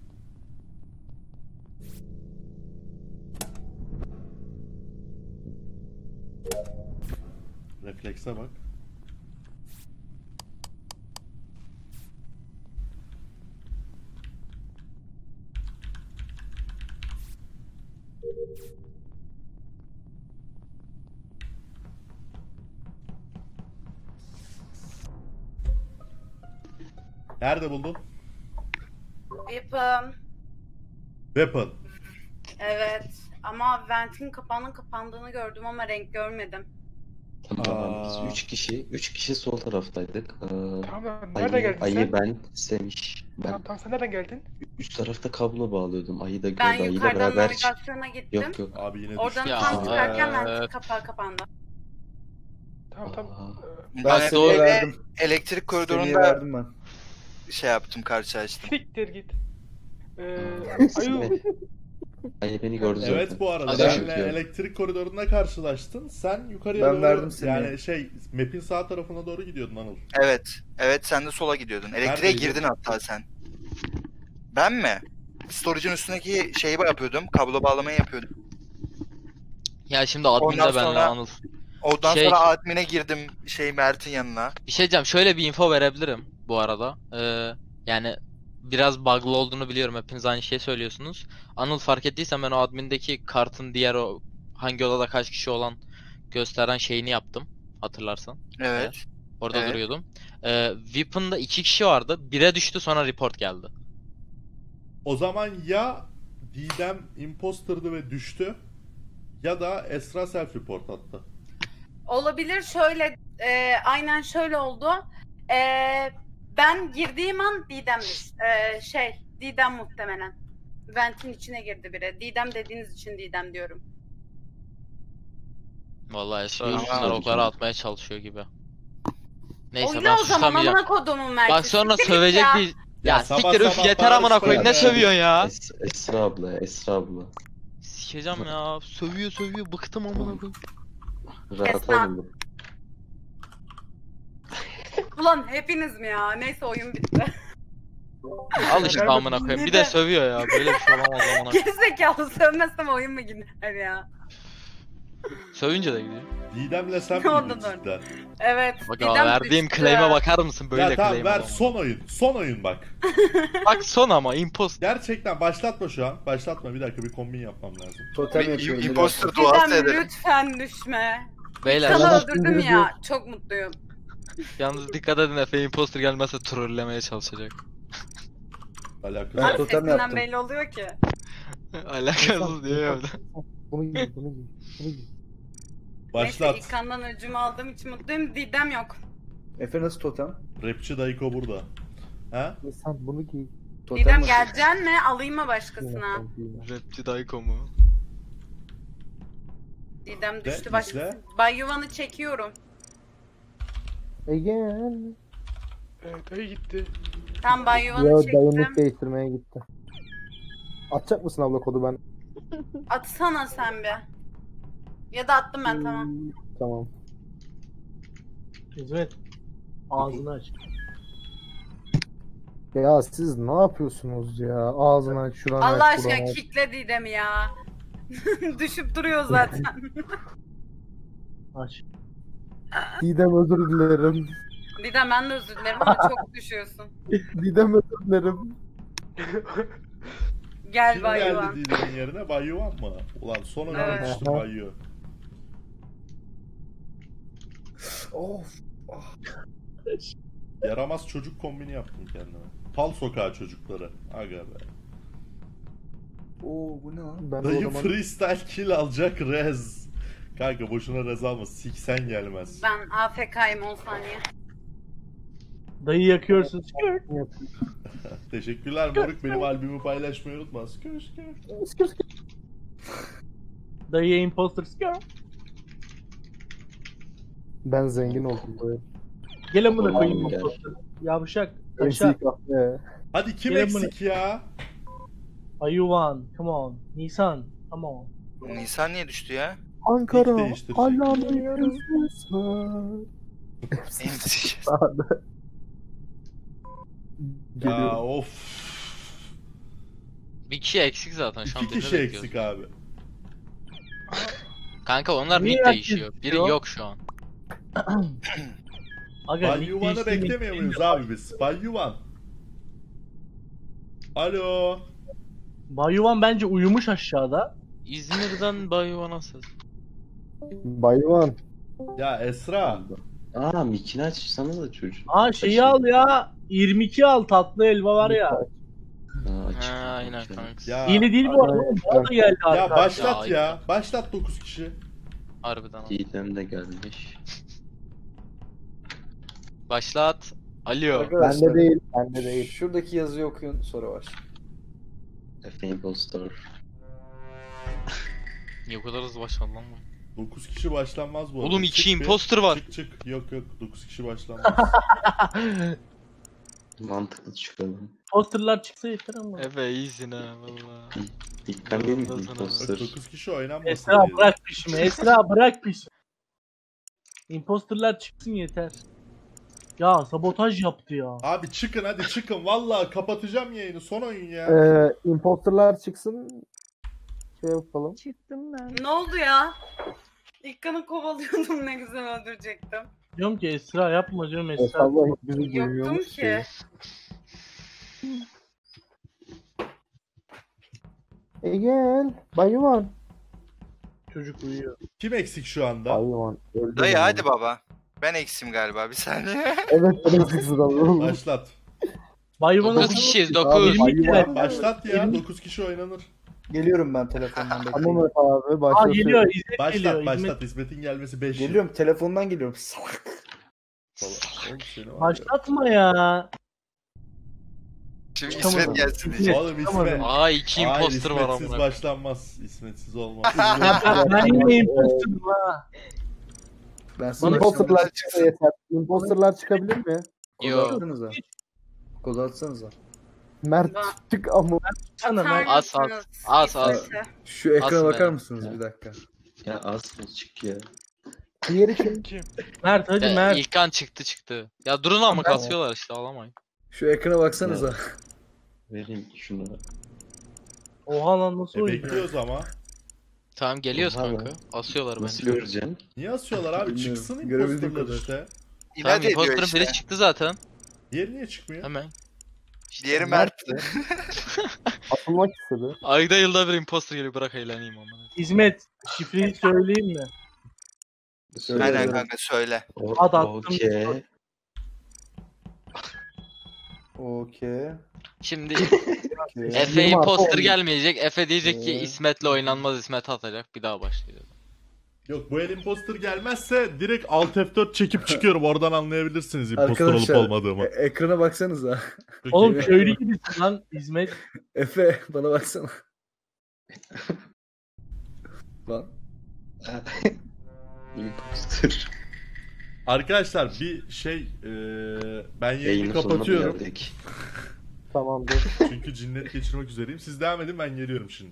Reflekse bak. Nerede buldun? Weapon. Evet. Ama ventin kapandığını gördüm ama renk görmedim. Tamam biz 3 kişi sol taraftaydık. Tamam, nereden geldin Ayı sen? ben, Semih. Ben Tamam sen nereden geldin? üst tarafta kablo bağlıyordum. Ayı da gördü. Ben Ayıyla yukarıdan beraber navigasyona gittim. Yok. Abi yine Oradan Ya, tam çıkarken ventin kapağı kapandı. Tamam. Ben Ben Semih'e evde verdim. elektrik Semih'e koridorunda verdim ben. şey yaptım, karşılaştım. Siktir git. Evet, Ayu. Ayı beni gördü zaten. Evet bu arada Hadi benle şükür. elektrik koridorunda karşılaştın. Sen yukarıya Ben doğru verdim seni. yani map'in sağ tarafına doğru gidiyordun Anıl. Evet sen de sola gidiyordun. Elektriğe Neredeydin? girdin hatta sen. Ben mi? Storage'ın üstündeki şeyi yapıyordum. Kablo bağlamayı yapıyordum. Ya şimdi admin Ondan de benle sonra- Anıl. Ondan Şey- sonra admin'e girdim Mert'in yanına. Bir şey diyeceğim. Şöyle bir info verebilirim bu arada. Yani biraz bug'lı olduğunu biliyorum. Hepiniz aynı şeyi söylüyorsunuz. Anıl fark ettiysen ben o admin'deki kartın diğer o hangi odada kaç kişi olan gösteren şeyini yaptım. Hatırlarsan. Evet. Orada Evet. duruyordum. Weapon'da 2 kişi vardı. 1'e düştü sonra report geldi. O zaman ya Didem imposter'dı ve düştü ya da Esra self report attı. Olabilir şöyle, aynen şöyle oldu. Ben girdiğim an Didem'miş. Didem muhtemelen. Vent'in içine girdi biri. Didem dediğiniz için Didem diyorum. Vallahi Esra Tamam. üstünden okları atmaya çalışıyor gibi. Neyse Oyna ben o zaman susamayacağım. amına kodumun Mert'i. Bak sonra Siktir git sövecek ya. bir... Ya sabah siktir üf sabah yeter amına koyayım ne bağırışma ya. sövüyorsun ya? Esra abla, Esra abla. Sikeceğim ya. Sövüyor bıktım amına koyayım. Rahat Esra. olun. Ulan hepiniz mi ya? Neyse oyun bitti. Al işte amına koyayım. Bir de sövüyor ya. Böyle bir şey olamaz amına koyayım. Gerizekalı sövmezsem oyun mu gider ya? Sövünce de gidiyor. Didem'le sen Orada miydin da. cidden? Evet. Bak Didem verdiğim düştü. claim'e bakar mısın? Böyle Ya tamam claim ver olamaz. son oyun. Son oyun bak. Bak son ama impost. Gerçekten başlatma şu an. Başlatma bir dakika bir kombin yapmam lazım. Totem yapıyorum. Imposter duası Didem ederim. lütfen düşme. Beyler Sana yalnız, öldürdüm ya. Çok mutluyum. yalnız dikkat edin Efe imposter gelmezse trollemeye çalışacak. Alakası Ben Abi yok. totem sesinden yaptım. belli oluyor ki. Alakasız diyor ya orada. Bunu giy, bunu giy. Bunu giy. Başlat. Neyse ilk kandan öcümü aldığım için mutluyum. Didem yok. Efe nasıl totem? Rapçi Dayko burada. Ha? Sen bunu giy. Totem Didem nasıl? geleceksin mi? Alayım mı başkasına? Rapçi Dayko mu? Didem De, düştü başkası. izle. Bay Yuvan'ı çekiyorum. Again. Evet dayı gitti. Tam Bay Yuvan'ı Ya çektim. dayanık değiştirmeye gitti. Atacak mısın abla kodu ben? Atsana sen bir. Ya da attım ben tamam. Tamam. Hizmet. Ağzını aç. Ya siz ne yapıyorsunuz ya? Ağzını aç şuradan Allah aç aşkına buradan aç. kickle Didem'i ya. Düşüp duruyor zaten. Aç. Didem özür dilerim. Didem ben de özür dilerim ama çok düşüyorsun. Didem özür dilerim. Gel Kim Bay geldi Yuvan. Didem'in yerine? Bay Yuvan mı? Ulan son oyuna Evet. düştü Bay Yuvan. Of. Yaramaz çocuk kombini yaptım kendime. Pal sokağı çocukları. Aga be. Oo bu ne lan? Ben de o Dayı zaman freestyle kill alacak rez. Kanka boşuna rez alma. Siksen gelmez. Ben AFK'yim 10 saniye. Dayı yakıyorsun. Teşekkürler moruk. Benim albümü paylaşmayı unutma. Skür skür. Dayıya imposter skör. ben zengin oldum böyle. Gel amına Tamam, koyayım gel. imposter. Yavşak. MC Aşağı. kahve. Hadi kim Gelin eksik ya? Ayuvan. Come on. Nisan. Come on. Nisan niye düştü ya? Ankara. İlk değiştirecek. Alamet MC. Ya Geliyorum. of. Bir kişi eksik zaten şu an. İki birini kişi bekliyoruz. eksik abi. Kanka onlar Niye nick herkes değişiyor. Biri istiyor? yok şu an. Aga, Bay lig Yuvan'ı değiştirmek beklemiyor muyuz istemiyorum. abi biz? Bay Yuvan. Alo. Bayuvan bence uyumuş aşağıda. İzmir'den Bayvan'a ses. Bayvan. Ya Esra. Aa mikini açsana da çocuğum. Aa şeyi al ya. 22 al tatlı elma var ya. Aa, açık. Ha aynen kanka. Ya, Yeni değil bu arada. Bana da geldi ya arkadaş. başlat Ya, ya. Başlat 9 kişi. Harbiden. Didem de gelmiş. Başlat. Alo. Bende değil. Bende değil. Şuradaki yazıyı okuyun soru var. Efe imposter. Niye o kadar hızlı başladı lan bu? 9 kişi başlanmaz bu arada. Oğlum 2 Çık bir. imposter var. Çık. Yok 9 kişi başlanmaz. Mantıklı çıkalım. Posterlar çıksa yeter ama. Efe iyisin ha valla. İlk ben değil mi Yolda sana imposter? 9 kişi oynanmasın Esra diye. bırak peşimi. Esra bırak peşimi. Imposterlar çıksın yeter. Ya sabotaj yaptı ya. Abi çıkın hadi çıkın. Vallahi kapatacağım yayını. Son oyun ya. Imposterlar çıksın. Şey yapalım. Çıktım ben. Ne oldu ya? İlk kanı kovalıyordum ne güzel öldürecektim. Diyorum ki Esra yapma diyorum Esra. Estağfurullah hiç bizi Yoktum duymuyormuş ki. Gel. Bayvan. Çocuk uyuyor. Kim eksik şu anda? Bayvan. öldü Dayı beni. hadi baba. Ben eksim galiba bir saniye. Evet ben eksiksin abi. Başlat. Bayvan'a 9 kişiyiz Abi, 9. Bayvan. Başlat ya. 9 kişi oynanır. Geliyorum ben telefondan Tamam bekleyin. Efe abi Aa başlasın. geliyor. İzzet geliyor. Başlat. İzzet. İsmet'in gelmesi 5 yıl. Geliyorum telefondan geliyorum. Salak. Oğlum seni var ya. Başlatma ya. Şimdi Çıkamadım. İsmet gelsin diye. Oğlum Çıkamadım. İsmet. Aa 2 Hayır, imposter var İsmetsiz amına. başlanmaz. İsmetsiz olmaz. Ben yine imposterım ha. Ben sana Imposterlar çıksa yeter. Imposterlar çıkabilir mi? Yo. atsanıza. Koz atsanıza. Mert çık ama. Sana ben Az az. Şu ekrana Aslında bakar ya. mısınız bir dakika? Ya az mı çık ya. Diğeri kim? Kim? Mert hadi Mert. İlkan çıktı. Ya durun ama kasıyorlar işte ağlamayın. Şu ekrana baksanıza. Vereyim şunu. Oha lan nasıl oynuyor? Bekliyoruz ama. Tamam geliyoruz Oha kanka. lan. Asıyorlar Nasıl bence. göreceksin? Niye asıyorlar abi? Bilmiyorum. Çıksın Görebildiğim imposterlar kadar. işte. Tamam İnat ediyor imposter'ın işte. biri çıktı zaten. Diğeri niye çıkmıyor? Hemen. İşte Diğeri Mert'ti. Atılmak istedi. ayda yılda bir imposter geliyor bırak eğleneyim ama. İsmet şifreyi söyleyeyim mi? Aynen kanka söyle. Ad attım. Okey. Okey. Şimdi Okey. Efe Yirmi imposter altı gelmeyecek. Efe diyecek ki Evet. İsmet'le oynanmaz, İsmet atacak. Bir daha başlayacağız. Yok bu el imposter gelmezse direkt Alt F4 çekip çıkıyorum. Oradan anlayabilirsiniz imposter olup Arkadaşlar olmadığımı. ekrana baksanıza. Oğlum köylü gibisin lan İsmet. Efe bana baksana. Lan. Imposter. Arkadaşlar bir şey ben yayını Yayının sonuna mı kapatıyorum. geldik? Tamamdır. Çünkü cinnet geçirmek üzereyim. Siz devam edin, ben geliyorum şimdi.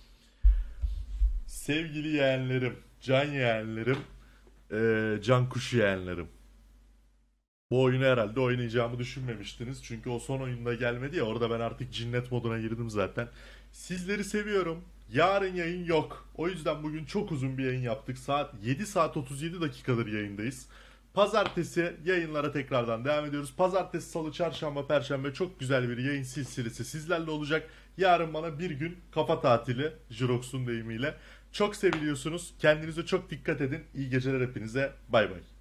Sevgili yeğenlerim, can yeğenlerim, can kuşu yeğenlerim. Bu oyunu herhalde oynayacağımı düşünmemiştiniz. Çünkü o son oyunda gelmedi ya, orada ben artık cinnet moduna girdim zaten. Sizleri seviyorum. Yarın yayın yok. O yüzden bugün çok uzun bir yayın yaptık. 7 saat 37 dakikadır yayındayız. Pazartesi yayınlara tekrardan devam ediyoruz. Pazartesi, salı, çarşamba, perşembe çok güzel bir yayın silsilesi sizlerle olacak. Yarın bana bir gün kafa tatili, Jirox'un deyimiyle. Çok seviliyorsunuz. Kendinize çok dikkat edin. İyi geceler hepinize. Bay bay.